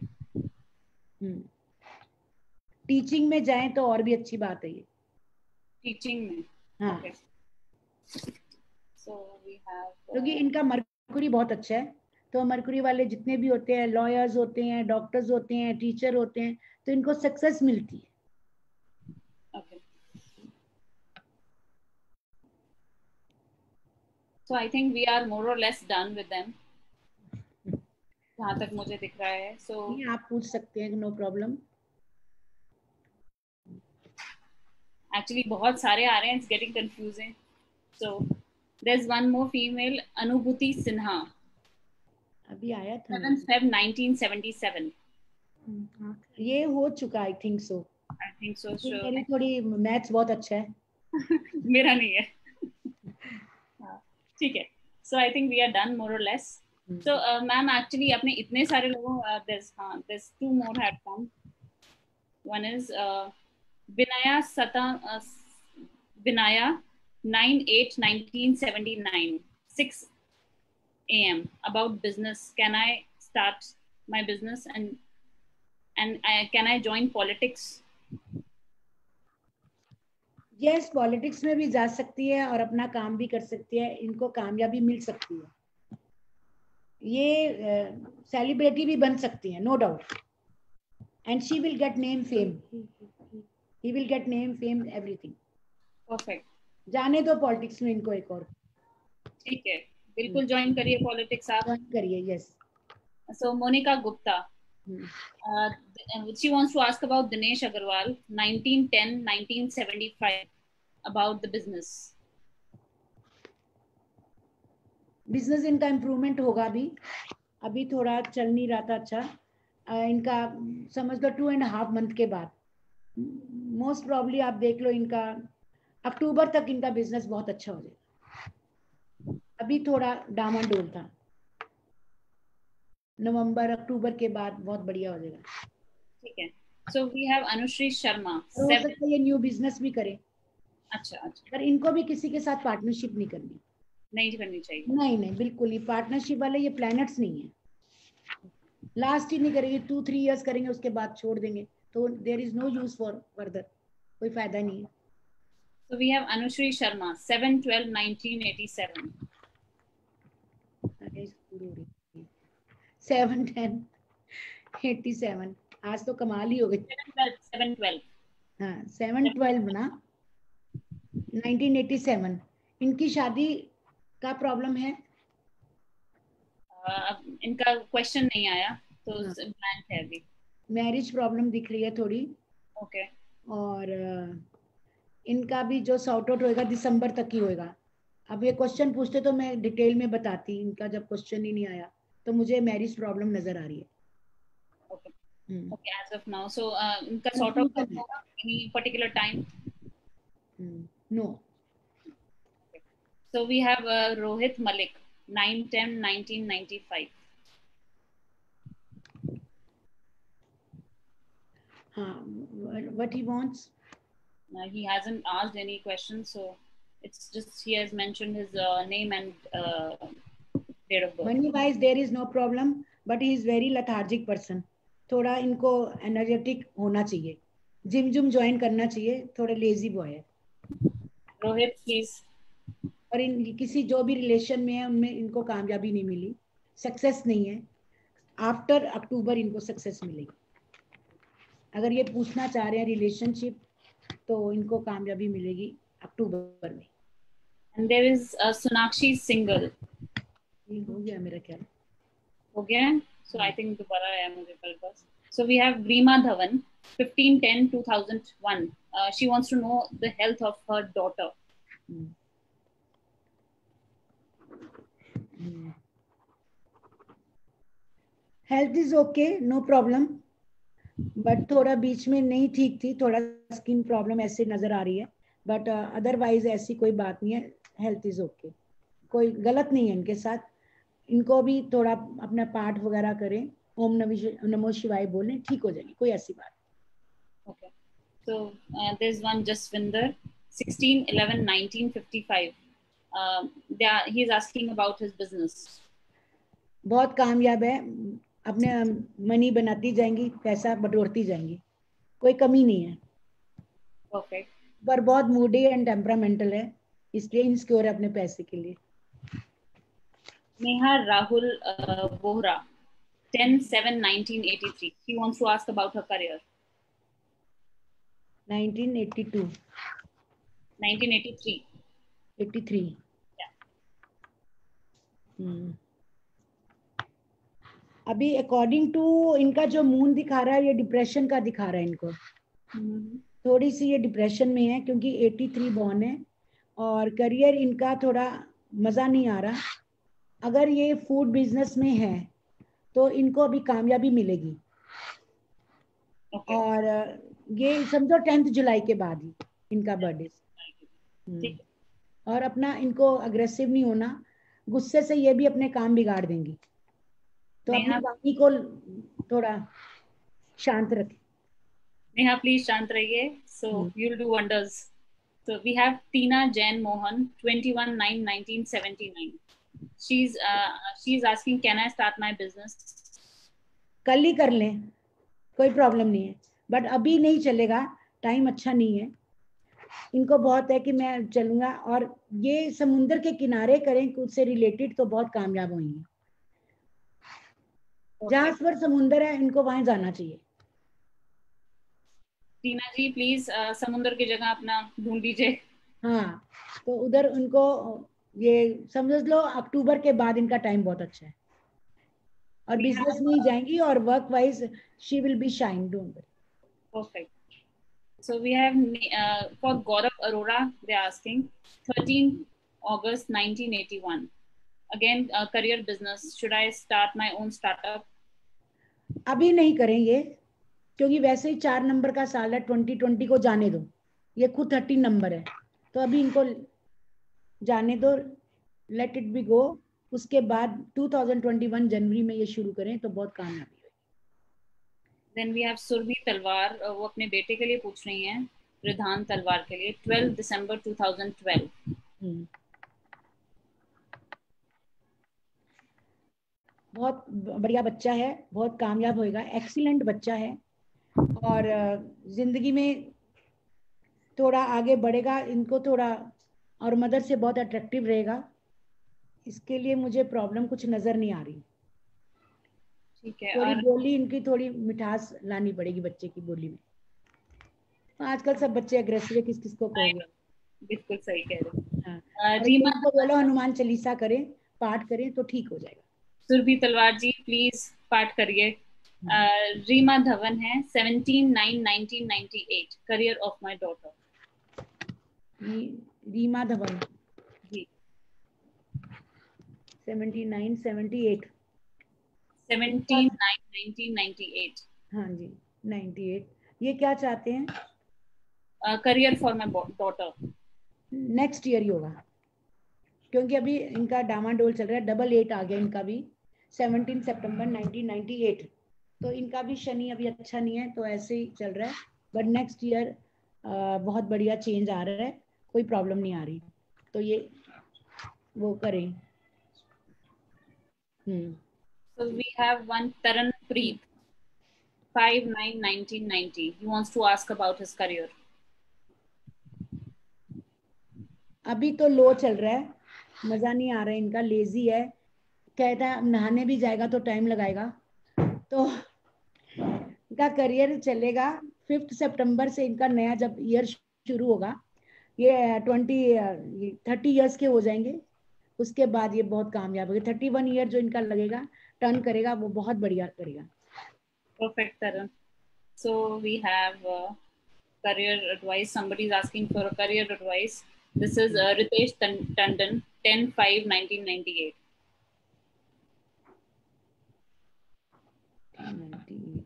Teaching में जाएं तो और भी अच्छी बात है ये। टीचिंग में? हाँ। Okay. So we have क्योंकि इनका मरकुरी बहुत अच्छा है। तो मरकुरी वाले जितने भी होते हैं, लॉयर्स होते हैं, डॉक्टर्स होते हैं, टीचर होते हैं, तो इनको सक्सेस मिलती है। okay. So I think we are more or less done with them, जहाँ तक मुझे दिख रहा है। So आप पूछ सकते हैं, नो प्रॉब्लम। actually बहुत सारे आ रहे हैं, it's getting confusing. So there's one more female, अनुभूति सिन्हा, अभी आया था 7 Feb 1977. ये हो चुका, I think so. I think so. मेरी थोड़ी मैथ्स बहुत अच्छा है। मेरा नहीं है। ठीक है। So I think we are done more or less. So ma'am, actually आपने इतने सारे लोगों, there's two more had come. One is Vinaya Vinaya 9/8/1979, 6 a.m. about business. Can I start my business and can I join politics? Yes, politics में भी जा सकती है और अपना काम भी कर सकती है। इनको कामयाबी मिल सकती है। ये सेलिब्रिटी भी बन सकती है, no doubt. And she will get name, fame, he will get name, fame, everything. Perfect. जाने दो पॉलिटिक्स में इनको एक और। ठीक है, बिल्कुल ज्वाइन करिए पॉलिटिक्स आप। ज्वाइन करिए, yes. So Monica Gupta, she wants to ask about Dinesh Agarwal, 1910-1975, about the business. Business इनका इम्प्रूवमेंट होगा। अभी थोड़ा चल नहीं रहा था अच्छा। इनका समझ लो 2.5 मंथ के बाद, मोस्ट प्रॉब्ली आप देख लो, इनका अक्टूबर तक इनका बिजनेस बहुत अच्छा हो जाएगा। अभी थोड़ा डामाडोल था। नवंबर अक्टूबर के बाद बहुत बढ़िया हो जाएगा। ठीक है। So we have Anushree Sharma. हो सकता है ये न्यू बिजनेस भी करे। अच्छा अच्छा। पर इनको भी किसी के साथ पार्टनरशिप नहीं करनी। नहीं करनी चाहिए। नहीं नहीं बिल्कुल, ये पार्टनरशिप वाले ये प्लैनेट्स नहीं है। लास्ट ही नहीं करेंगे, 2-3 इयर्स करेंगे उसके बाद छोड़ देंगे, तो there is no use for further, कोई फायदा नहीं है। So we have Anushri Sharma, 7/12/1987. 7/10/87, आज तो कमाल ही हो गई। 7/12. हाँ 7/12 ना 1987। इनकी शादी का प्रॉब्लम है। अब इनका क्वेश्चन नहीं आया तो हाँ। ब्लैंक है अभी। मैरिज प्रॉब्लम दिख रही है थोड़ी। ओके। और इनका भी जो सॉर्ट आउट होएगा दिसंबर तक ही होएगा। अब ये क्वेश्चन पूछते तो मैं डिटेल में बताती, इनका जब क्वेश्चन ही नहीं आया तो मुझे मैरिज प्रॉब्लम नजर आ रही है। Okay okay as of now. So इनका सॉर्ट आउट कंफ्यूजन है। होगा any particular time? No. So we have Rohit Malik, 9/10/1995. हाँ, what he wants? He hasn't asked any questions, so it's just he has mentioned his name and date of birth. Money wise there is no problem, but he is very lethargic person. थोड़ा इनको एनर्जेटिक होना चाहिए, जिम जुम ज्वाइन करना चाहिए, थोड़े लेजी बॉय है। Rohit, please. और इन किसी जो भी रिलेशन में है उनमें इनको कामयाबी नहीं मिली, सक्सेस नहीं है। आफ्टर अक्टूबर इनको सक्सेस मिलेगी। अगर ये पूछना चाह रहे हैं रिलेशनशिप तो इनको कामयाबी मिलेगी अक्टूबर में। And there is Sonakshi Singhal. ये हो गया मेरा ख्याल। हो गया? So I think दोबारा आया मुझे कल बस. So we have Reema Dhawan, 15/10/2001. She wants to know the health of her daughter. Health is okay, no problem, but थोड़ा बीच में नहीं ठीक थी, थोड़ा स्किन प्रॉब्लम ऐसे नजर आ रही है, बट अदरवाइज ऐसी कोई बात नहीं है, हेल्थ इज ओके, कोई गलत नहीं है इनके साथ। इनको भी थोड़ा अपना पाठ वगैरह करें, ओम नमो शिवाय बोलें, ठीक हो जाएगी, कोई ऐसी बात। Okay. So there's one Jaswinder, 16/11/1955. He's asking about his business. बहुत कामयाब है, अपने मनी बनाती जाएंगी, पैसा बटोरती जाएंगी, कोई कमी नहीं है। Perfect. पर बहुत मूडी एंड टेम्परामेंटल है, इसलिए इनसिक्योर है अपने पैसे के लिए। Neha Rahul Bohra, 10/7/1983. She wants to ask about her career. 1982 1983. 83। Yeah. अभी अकॉर्डिंग टू इनका जो मून दिखा रहा है ये डिप्रेशन का दिखा रहा है इनको। थोड़ी सी ये डिप्रेशन में है क्योंकि 83 बॉर्न है, और करियर इनका थोड़ा मजा नहीं आ रहा। अगर ये फूड बिजनेस में है तो इनको अभी कामयाबी मिलेगी। Okay. और ये समझो 10 जुलाई के बाद ही इनका बर्थडे। और अपना इनको अग्रेसिव नहीं होना, गुस्से से ये भी अपने काम बिगाड़ देंगी, तो अपनी वाणी को थोड़ा शांत रखें। नेहा प्लीज शांत रहिए, so you'll do wonders. So we have Tina Jain Mohan, 21/9/1979. She's asking, can I start my business? कल ही कर लें, कोई प्रॉब्लम नहीं है, बट अभी नहीं चलेगा, टाइम अच्छा नहीं है। इनको बहुत है कि मैं चलूंगा, और ये समुद्र के किनारे करें कुछ से रिलेटेड तो बहुत कामयाब होंगे। जहां पर समुद्र है इनको वहां जाना चाहिए। टीना जी प्लीज समुद्र की जगह अपना ढूंढ लीजिए। हाँ, तो उधर उनको ये समझ लो अक्टूबर के बाद इनका टाइम बहुत अच्छा है, और बिजनेस में ही जाएंगी, और work wise she will be shine, don't worry. Perfect. So we have for Gaurav Arora, they're asking 13 August 1981. Again, career business. Should I start my own startup? अभी नहीं करेंगे क्योंकि वैसे ही 4 नंबर का साल है, 2020 को जाने दो, ये खुद 13 नंबर है, तो अभी इनको जाने दो, लेट इट बी गो, उसके बाद 2021 जनवरी में ये शुरू करें तो बहुत कामयाबी होगी। Then we have सुरभि तलवार, वो अपने बेटे के लिए पूछ रही हैं, रिधान तलवार के लिए, 12 दिसंबर 2012। बहुत बढ़िया बच्चा है, बहुत कामयाब होएगा, एक्सीलेंट बच्चा है और जिंदगी में थोड़ा आगे बढ़ेगा, इनको थोड़ा और मदर से बहुत अट्रैक्टिव रहेगा। इसके लिए मुझे प्रॉब्लम कुछ नजर नहीं आ रही। ठीक है। थोड़ी और बोली इनकी थोड़ी मिठास लानी पड़ेगी बच्चे की बोली में। आजकल सब बच्चे अग्रेसिव है, किस किस को कहोगे। बिल्कुल सही कह रहे हो। हाँ, रीमा इनको बोलो हनुमान चालीसा करें, पाठ करें तो ठीक हो जाएगा। सुरभि तलवार जी प्लीज पाठ करिए। रीमा धवन है, 17/9/1998, career of my daughter. Reema Dhawan ji 79 78 17/9/1998। हाँ जी 98। ये क्या चाहते हैं? Career for my daughter. Next year ही होगा, क्योंकि अभी इनका डामाडोल चल रहा है, 88 आ गया इनका भी, 17 सितंबर 1998। तो इनका भी शनि अभी अच्छा नहीं है, तो ऐसे ही चल रहा है। बट नेक्स्ट ईयर बहुत बढ़िया चेंज आ रहा है, कोई प्रॉब्लम नहीं आ रही। तो ये वो करें। So we have one Taranpreet, 5/9/1990. He wants to ask about his career. अभी तो लो चल रहा है, मजा नहीं आ रहा है इनका, लेजी है, कहता है नहाने भी जाएगा तो टाइम लगाएगा। तो इनका करियर चलेगा 5 सितंबर से, इनका नया जब ईयर शुरू होगा, ये 30 इयर्स के हो जाएंगे, उसके बाद ये बहुत कामयाब होगी। 31 ईयर जो इनका लगेगा टर्न करेगा, वो बहुत बढ़िया करेगा। Perfect, Taran. So we have career advice. Somebody is asking for a career advice. This is Ritesh Tandon, 10/5/1998. 98।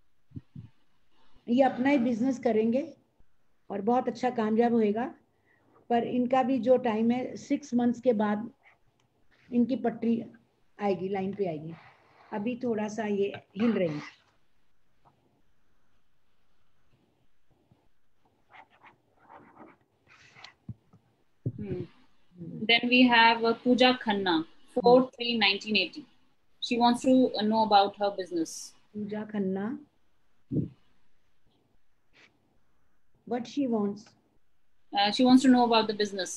ये अपना ही बिजनेस करेंगे और बहुत अच्छा कामयाब होएगा, पर इनका भी जो टाइम है 6 मंथ्स के बाद इनकी पटरी आएगी, लाइन पे आएगी। अभी थोड़ा सा ये हिल रहे हैं। Then we have Pooja Khanna, 4/3/1980. She wants to know about her business. Pooja Khanna, what she wants? She wants to know about the business.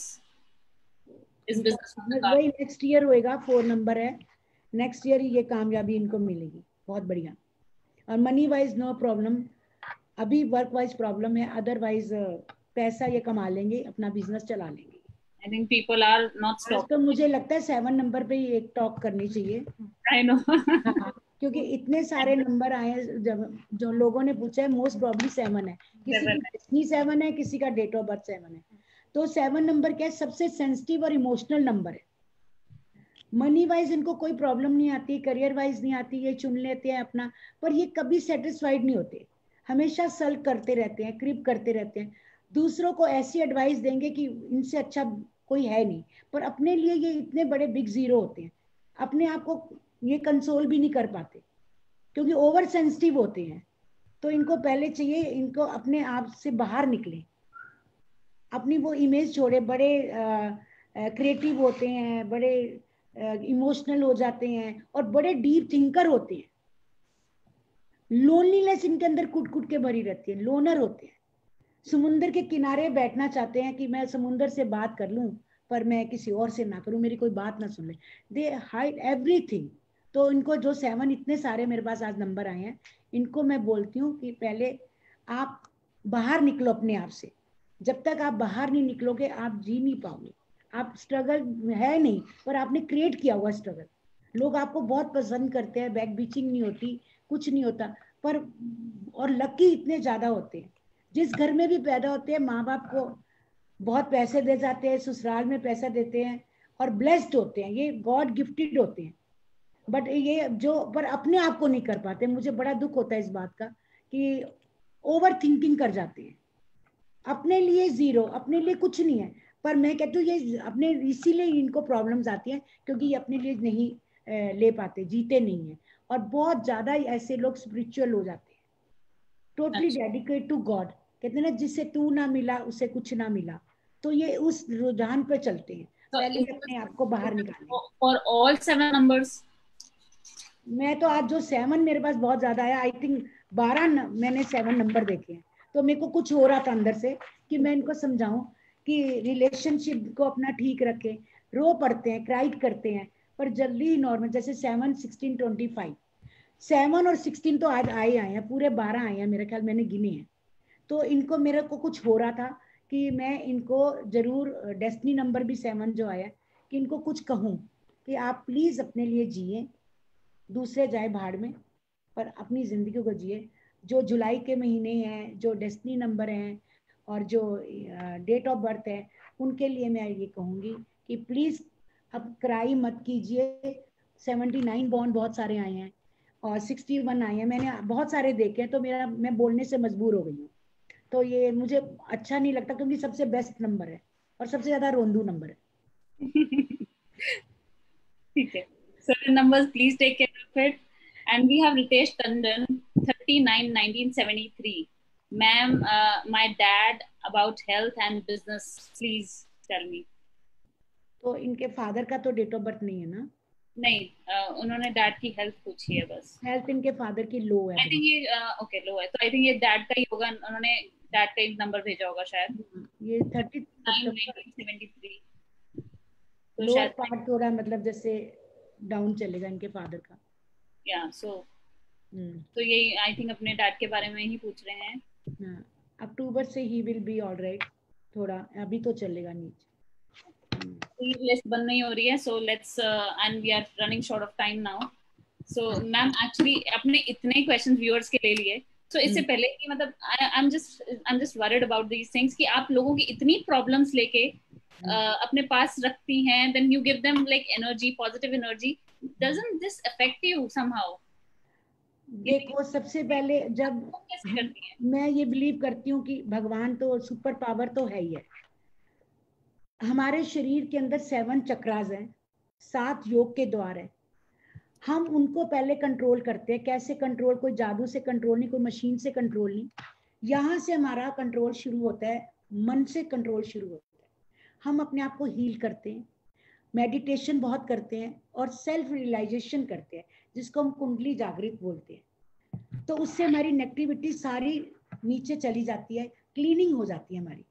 Is business on the card? वही नेक्स्ट ईयर होएगा, 4 नंबर है, नेक्स्ट ईयर ये कामयाबी इनको मिलेगी, बहुत बढ़िया। और मनी वाइज नो प्रॉब्लम, अभी वर्क वाइज प्रॉब्लम है, अदरवाइज पैसा ये कमा लेंगे, अपना बिजनेस चला लेंगे। I think people are not stopping. तो मुझे लगता है 7 नंबर पे ही एक टॉक करनी चाहिए। I know. हाँ, क्योंकि इतने सारे नंबर आए हैं, जब जो लोगों ने पूछा है मोस्ट प्रॉब्ली 7 है, किसी की डेस्टिनी 7 है, किसी का डेट ऑफ बर्थ 7 है। तो 7 नंबर क्या है, सबसे सेंसिटिव और इमोशनल नंबर है। मनी वाइज इनको कोई प्रॉब्लम नहीं आती, करियर वाइज नहीं आती, ये चुन लेते हैं अपना, पर ये कभी सेटिस्फाइड नहीं होते, हमेशा सल्क करते रहते हैं, क्रिप करते रहते हैं। दूसरों को ऐसी एडवाइस देंगे कि इनसे अच्छा कोई है नहीं, पर अपने लिए ये इतने बड़े बिग जीरो होते हैं, अपने आप को ये कंसोल भी नहीं कर पाते, क्योंकि ओवर सेंसिटिव होते हैं। तो इनको पहले चाहिए, इनको अपने आप से बाहर निकले, अपनी वो इमेज छोड़े, बड़े क्रिएटिव होते हैं, बड़े इमोशनल हो जाते हैं और बड़े डीप थिंकर होते हैं। लोनलीनेस इनके अंदर कुट कुट के भरी रहती है, लोनर होते हैं, समुंदर के किनारे बैठना चाहते हैं कि मैं समुंदर से बात कर लूं, पर मैं किसी और से ना करूं, मेरी कोई बात ना सुन ले, दे हाइड एवरीथिंग। तो इनको जो 7 इतने सारे मेरे पास आज नंबर आए हैं, इनको मैं बोलती हूँ कि पहले आप बाहर निकलो अपने आप से, जब तक आप बाहर नहीं निकलोगे आप जी नहीं पाओगे। आप स्ट्रगल है नहीं, पर आपने क्रिएट किया हुआ स्ट्रगल, लोग आपको बहुत पसंद करते हैं, बैक बीचिंग नहीं होती, कुछ नहीं होता, पर और लकी इतने ज्यादा होते हैं। जिस घर में भी पैदा होते हैं, माँ बाप को बहुत पैसे दे जाते हैं, ससुराल में पैसा देते हैं और ब्लेस्ड होते हैं, ये गॉड गिफ्टेड होते हैं। बट ये जो पर अपने आप को नहीं कर पाते, मुझे बड़ा दुख होता है इस बात का कि ओवर थिंकिंग कर जाते हैं, अपने लिए जीरो, अपने लिए कुछ नहीं है, पर मैं कहती हूँ ये अपने इसीलिए इनको प्रॉब्लम्स आती हैं क्योंकि ये अपने लिए नहीं ले पाते, जीते नहीं है। और बहुत ज्यादा ऐसे लोग स्पिरिचुअल हो जाते हैं, टोटली डेडिकेट टू गॉड। कहते हैं ना, जिससे तू ना मिला उसे कुछ ना मिला, तो ये उस रुझान पे चलते हैं, पहले अपने आप को बाहर निकालें। For all 7 numbers? मैं तो आज जो 7 मेरे पास बहुत ज्यादा है, आई थिंक 12 मैंने 7 नंबर देखे हैं, तो मेरे को कुछ हो रहा था अंदर से कि मैं इनको समझाऊं कि रिलेशनशिप को अपना ठीक रखें। रो पड़ते हैं, क्राइट करते हैं, पर जल्दी ही नॉर्मल, जैसे 7, 16, 25, 7 और 16 तो आज आए हैं, पूरे 12 आए हैं मेरे ख्याल, मैंने गिने हैं। तो इनको, मेरे को कुछ हो रहा था कि मैं इनको जरूर, डेस्टिनी नंबर भी 7 जो आया, कि इनको कुछ कहूं कि आप प्लीज अपने लिए जिए, दूसरे जाए भाड़ में, पर अपनी जिंदगी को जिए। जो जुलाई के महीने हैं, जो डेस्टिनी नंबर हैं और जो डेट ऑफ बर्थ है, उनके लिए मैं ये कहूंगी कि प्लीज अब क्राई मत कीजिए। 79 बॉन्ड बहुत सारे आए हैं और 61 आए हैं, मैंने बहुत सारे देखे हैं, तो मेरा, मैं बोलने से मजबूर हो गई हूँ। तो ये मुझे अच्छा नहीं लगता क्योंकि सबसे बेस्ट नंबर है और सबसे ज्यादा रोंदू नंबर है। ठीक है, 7 numbers, please take care of it. And we have Ritesh Tandon, 39, 1973. Ma'am, my dad about health and business, please tell me. तो इनके फादर का तो डेट ऑफ बर्थ नहीं है ना? नहीं, उन्होंने डैड की हेल्थ पूछी है बस। हेल्थ इनके फादर की लो है आई थिंक ये ओके लो है, तो आई थिंक ये डैड का ही होगा, उन्होंने डैड का एक नंबर भेजा होगा शायद। ये 30 सितंबर 1973, तो लोअर शायद पार्ट थोड़ा मतलब जैसे डाउन चलेगा इनके फादर का। या सो तो यही आई थिंक अपने डैड के बारे में ही पूछ रहे हैं। हाँ, अक्टूबर से ही विल बी ऑल राइट, थोड़ा अभी तो चलेगा नीचे। लिस्ट बन नहीं हो रही है, so let's end we are running short of time now. So ma'am actually अपने इतने क्वेश्चन व्यूअर्स के ले लिए, सो इससे पहले कि मतलब I am just worried about these things कि आप लोगों की इतनी प्रॉब्लम्स लेके अपने पास रखती हैं, then you give them like energy, positive energy, doesn't this affect you somehow? देखो, सबसे पहले जब मैं ये बिलीव करती हूँ कि भगवान तो सुपर पावर तो है ही है। हमारे शरीर के अंदर 7 चक्रास हैं, 7 योग के द्वार है। हम उनको पहले कंट्रोल करते हैं। कैसे कंट्रोल? कोई जादू से कंट्रोल नहीं, कोई मशीन से कंट्रोल नहीं। यहाँ से हमारा कंट्रोल शुरू होता है, मन से कंट्रोल शुरू होता है। हम अपने आप को हील करते हैं, मेडिटेशन बहुत करते हैं और सेल्फ रियलाइजेशन करते हैं, जिसको हम कुंडली जागृत बोलते हैं। तो उससे हमारी नेगेटिविटी सारी नीचे चली जाती है, क्लीनिंग हो जाती है हमारी।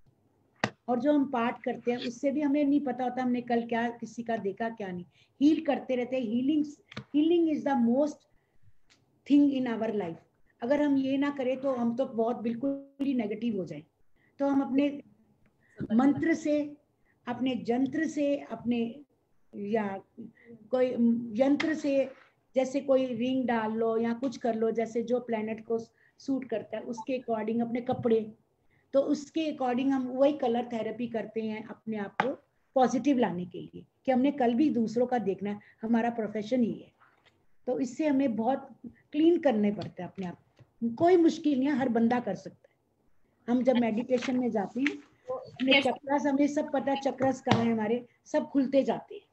और जो हम पाठ करते हैं उससे भी हमें नहीं पता होता हमने कल क्या किसी का देखा क्या नहीं। हील करते रहते हैं। Healing is the most thing in our life. अगर हम ये ना करें तो हम तो बहुत बिल्कुल ही नेगेटिव हो जाए। तो हम अपने मंत्र से, अपने जंत्र से, अपने या कोई यंत्र से, जैसे कोई रिंग डाल लो या कुछ कर लो, जैसे जो प्लेनेट को सूट करता है उसके अकॉर्डिंग, अपने कपड़े, तो उसके अकॉर्डिंग हम वही कलर थेरेपी करते हैं अपने आप को पॉजिटिव लाने के लिए, कि हमने कल भी दूसरों का देखना है, हमारा प्रोफेशन ही है। तो इससे हमें बहुत क्लीन करने पड़ते हैं अपने आप। कोई मुश्किल नहीं है, हर बंदा कर सकता है। हम जब मेडिटेशन में जाते हैं, अपने चक्रस, हमें सब पता है चक्रस कहाँ है हमारे, सब खुलते जाते हैं।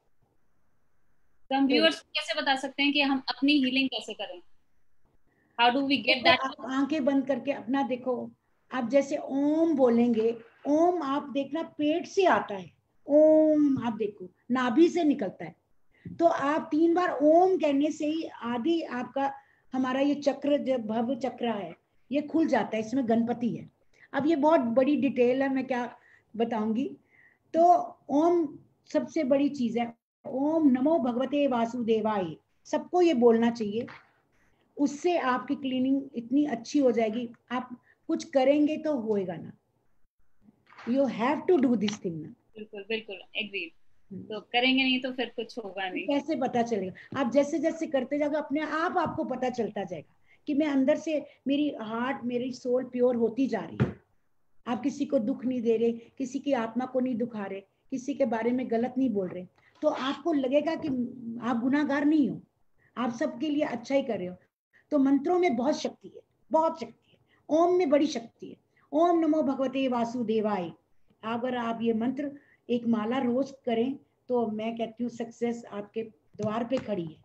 तो हम व्यूअर्स को कैसे बता सकते हैं कि हम अपनी हीलिंग कैसे करें? How do we get that? आप आंखें बंद करके अपना देखो, आप जैसे ओम बोलेंगे, ओम आप देखना पेट से आता है, ओम आप देखो नाभि से निकलता है। तो आप 3 बार ओम कहने से ही आदि आपका, हमारा ये चक्र जो भव चक्र है ये खुल जाता है, इसमें गणपति है। अब ये बहुत बड़ी डिटेल है, मैं क्या बताऊंगी। तो ओम सबसे बड़ी चीज है। ओम नमो भगवते वासुदेवाय, सबको ये बोलना चाहिए। उससे आपकी क्लीनिंग इतनी अच्छी हो जाएगी, आप कुछ करेंगे तो होएगा ना। You have to do this thing ना। बिल्कुल बिल्कुल एग्री। तो करेंगे नहीं तो फिर कुछ होगा नहीं। कैसे पता चलेगा? आप जैसे जैसे करते जाओगे अपने आप आपको पता चलता जाएगा कि मैं अंदर से, मेरी हार्ट, मेरी सोल प्योर होती जा रही है। आप किसी को दुख नहीं दे रहे, किसी की आत्मा को नहीं दुखा रहे, किसी के बारे में गलत नहीं बोल रहे, तो आपको लगेगा कि आप गुनाहगार नहीं हो, आप सबके लिए अच्छा ही कर रहे हो। तो मंत्रों में बहुत शक्ति है, बहुत शक्ति है। ओम में बड़ी शक्ति है। ओम नमो भगवते वासुदेवाय, अगर आप ये मंत्र एक माला रोज करें तो मैं कहती हूँ सक्सेस आपके द्वार पे खड़ी है।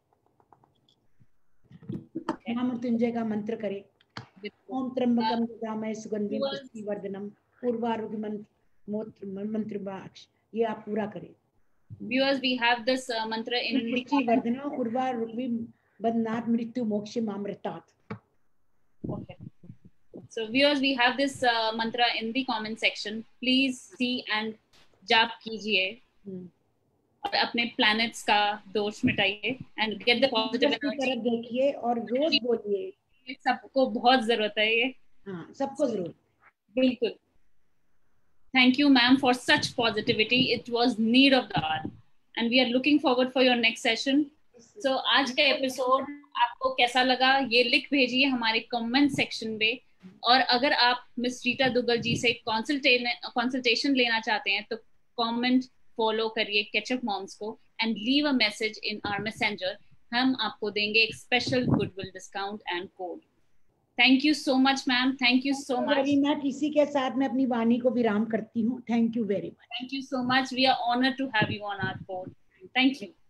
महामृत्युंजय का मंत्र करें। ओम त्र्यंबकम यजामहे सुगंधिम पुष्टिवर्धनम उर्वारुकम मंत्र बाक्ष, ये आप पूरा करें। Viewers, we have this mantra in the पुष्टिवर्धनम उर्वारुकम बदनाथ मृत्यु मोक्ष मामृतात। Okay. So viewers, we have this mantra in the comment section. Please see and जाप कीजिए और अपने planets का दोष मिटाइए and get the positive energy. देखिए और रोज बोलिए, सबको बहुत जरूरत है ये। हाँ, सबको जरूरत। बिल्कुल। Thank you, ma'am, for such positivity. It was need of the hour, and we are looking forward for your next session. So आज का एपिसोड आपको कैसा लगा ये लिख भेजिए हमारे कमेंट सेक्शन में, और अगर आप मिस रीटा दुग्गल जी से कंसल्टेशन लेना चाहते हैं तो कमेंट फॉलो करिए केचप मॉम्स को and leave a message in our messenger. हम आपको देंगे एक special goodwill discount and code. Thank you so much ma'am, thank you so much very much. इसी के साथ मैं अपनी वाणी को विराम करती हूँ। Thank you very much. Thank you so much, we are honoured to have you on our pod. Thank you.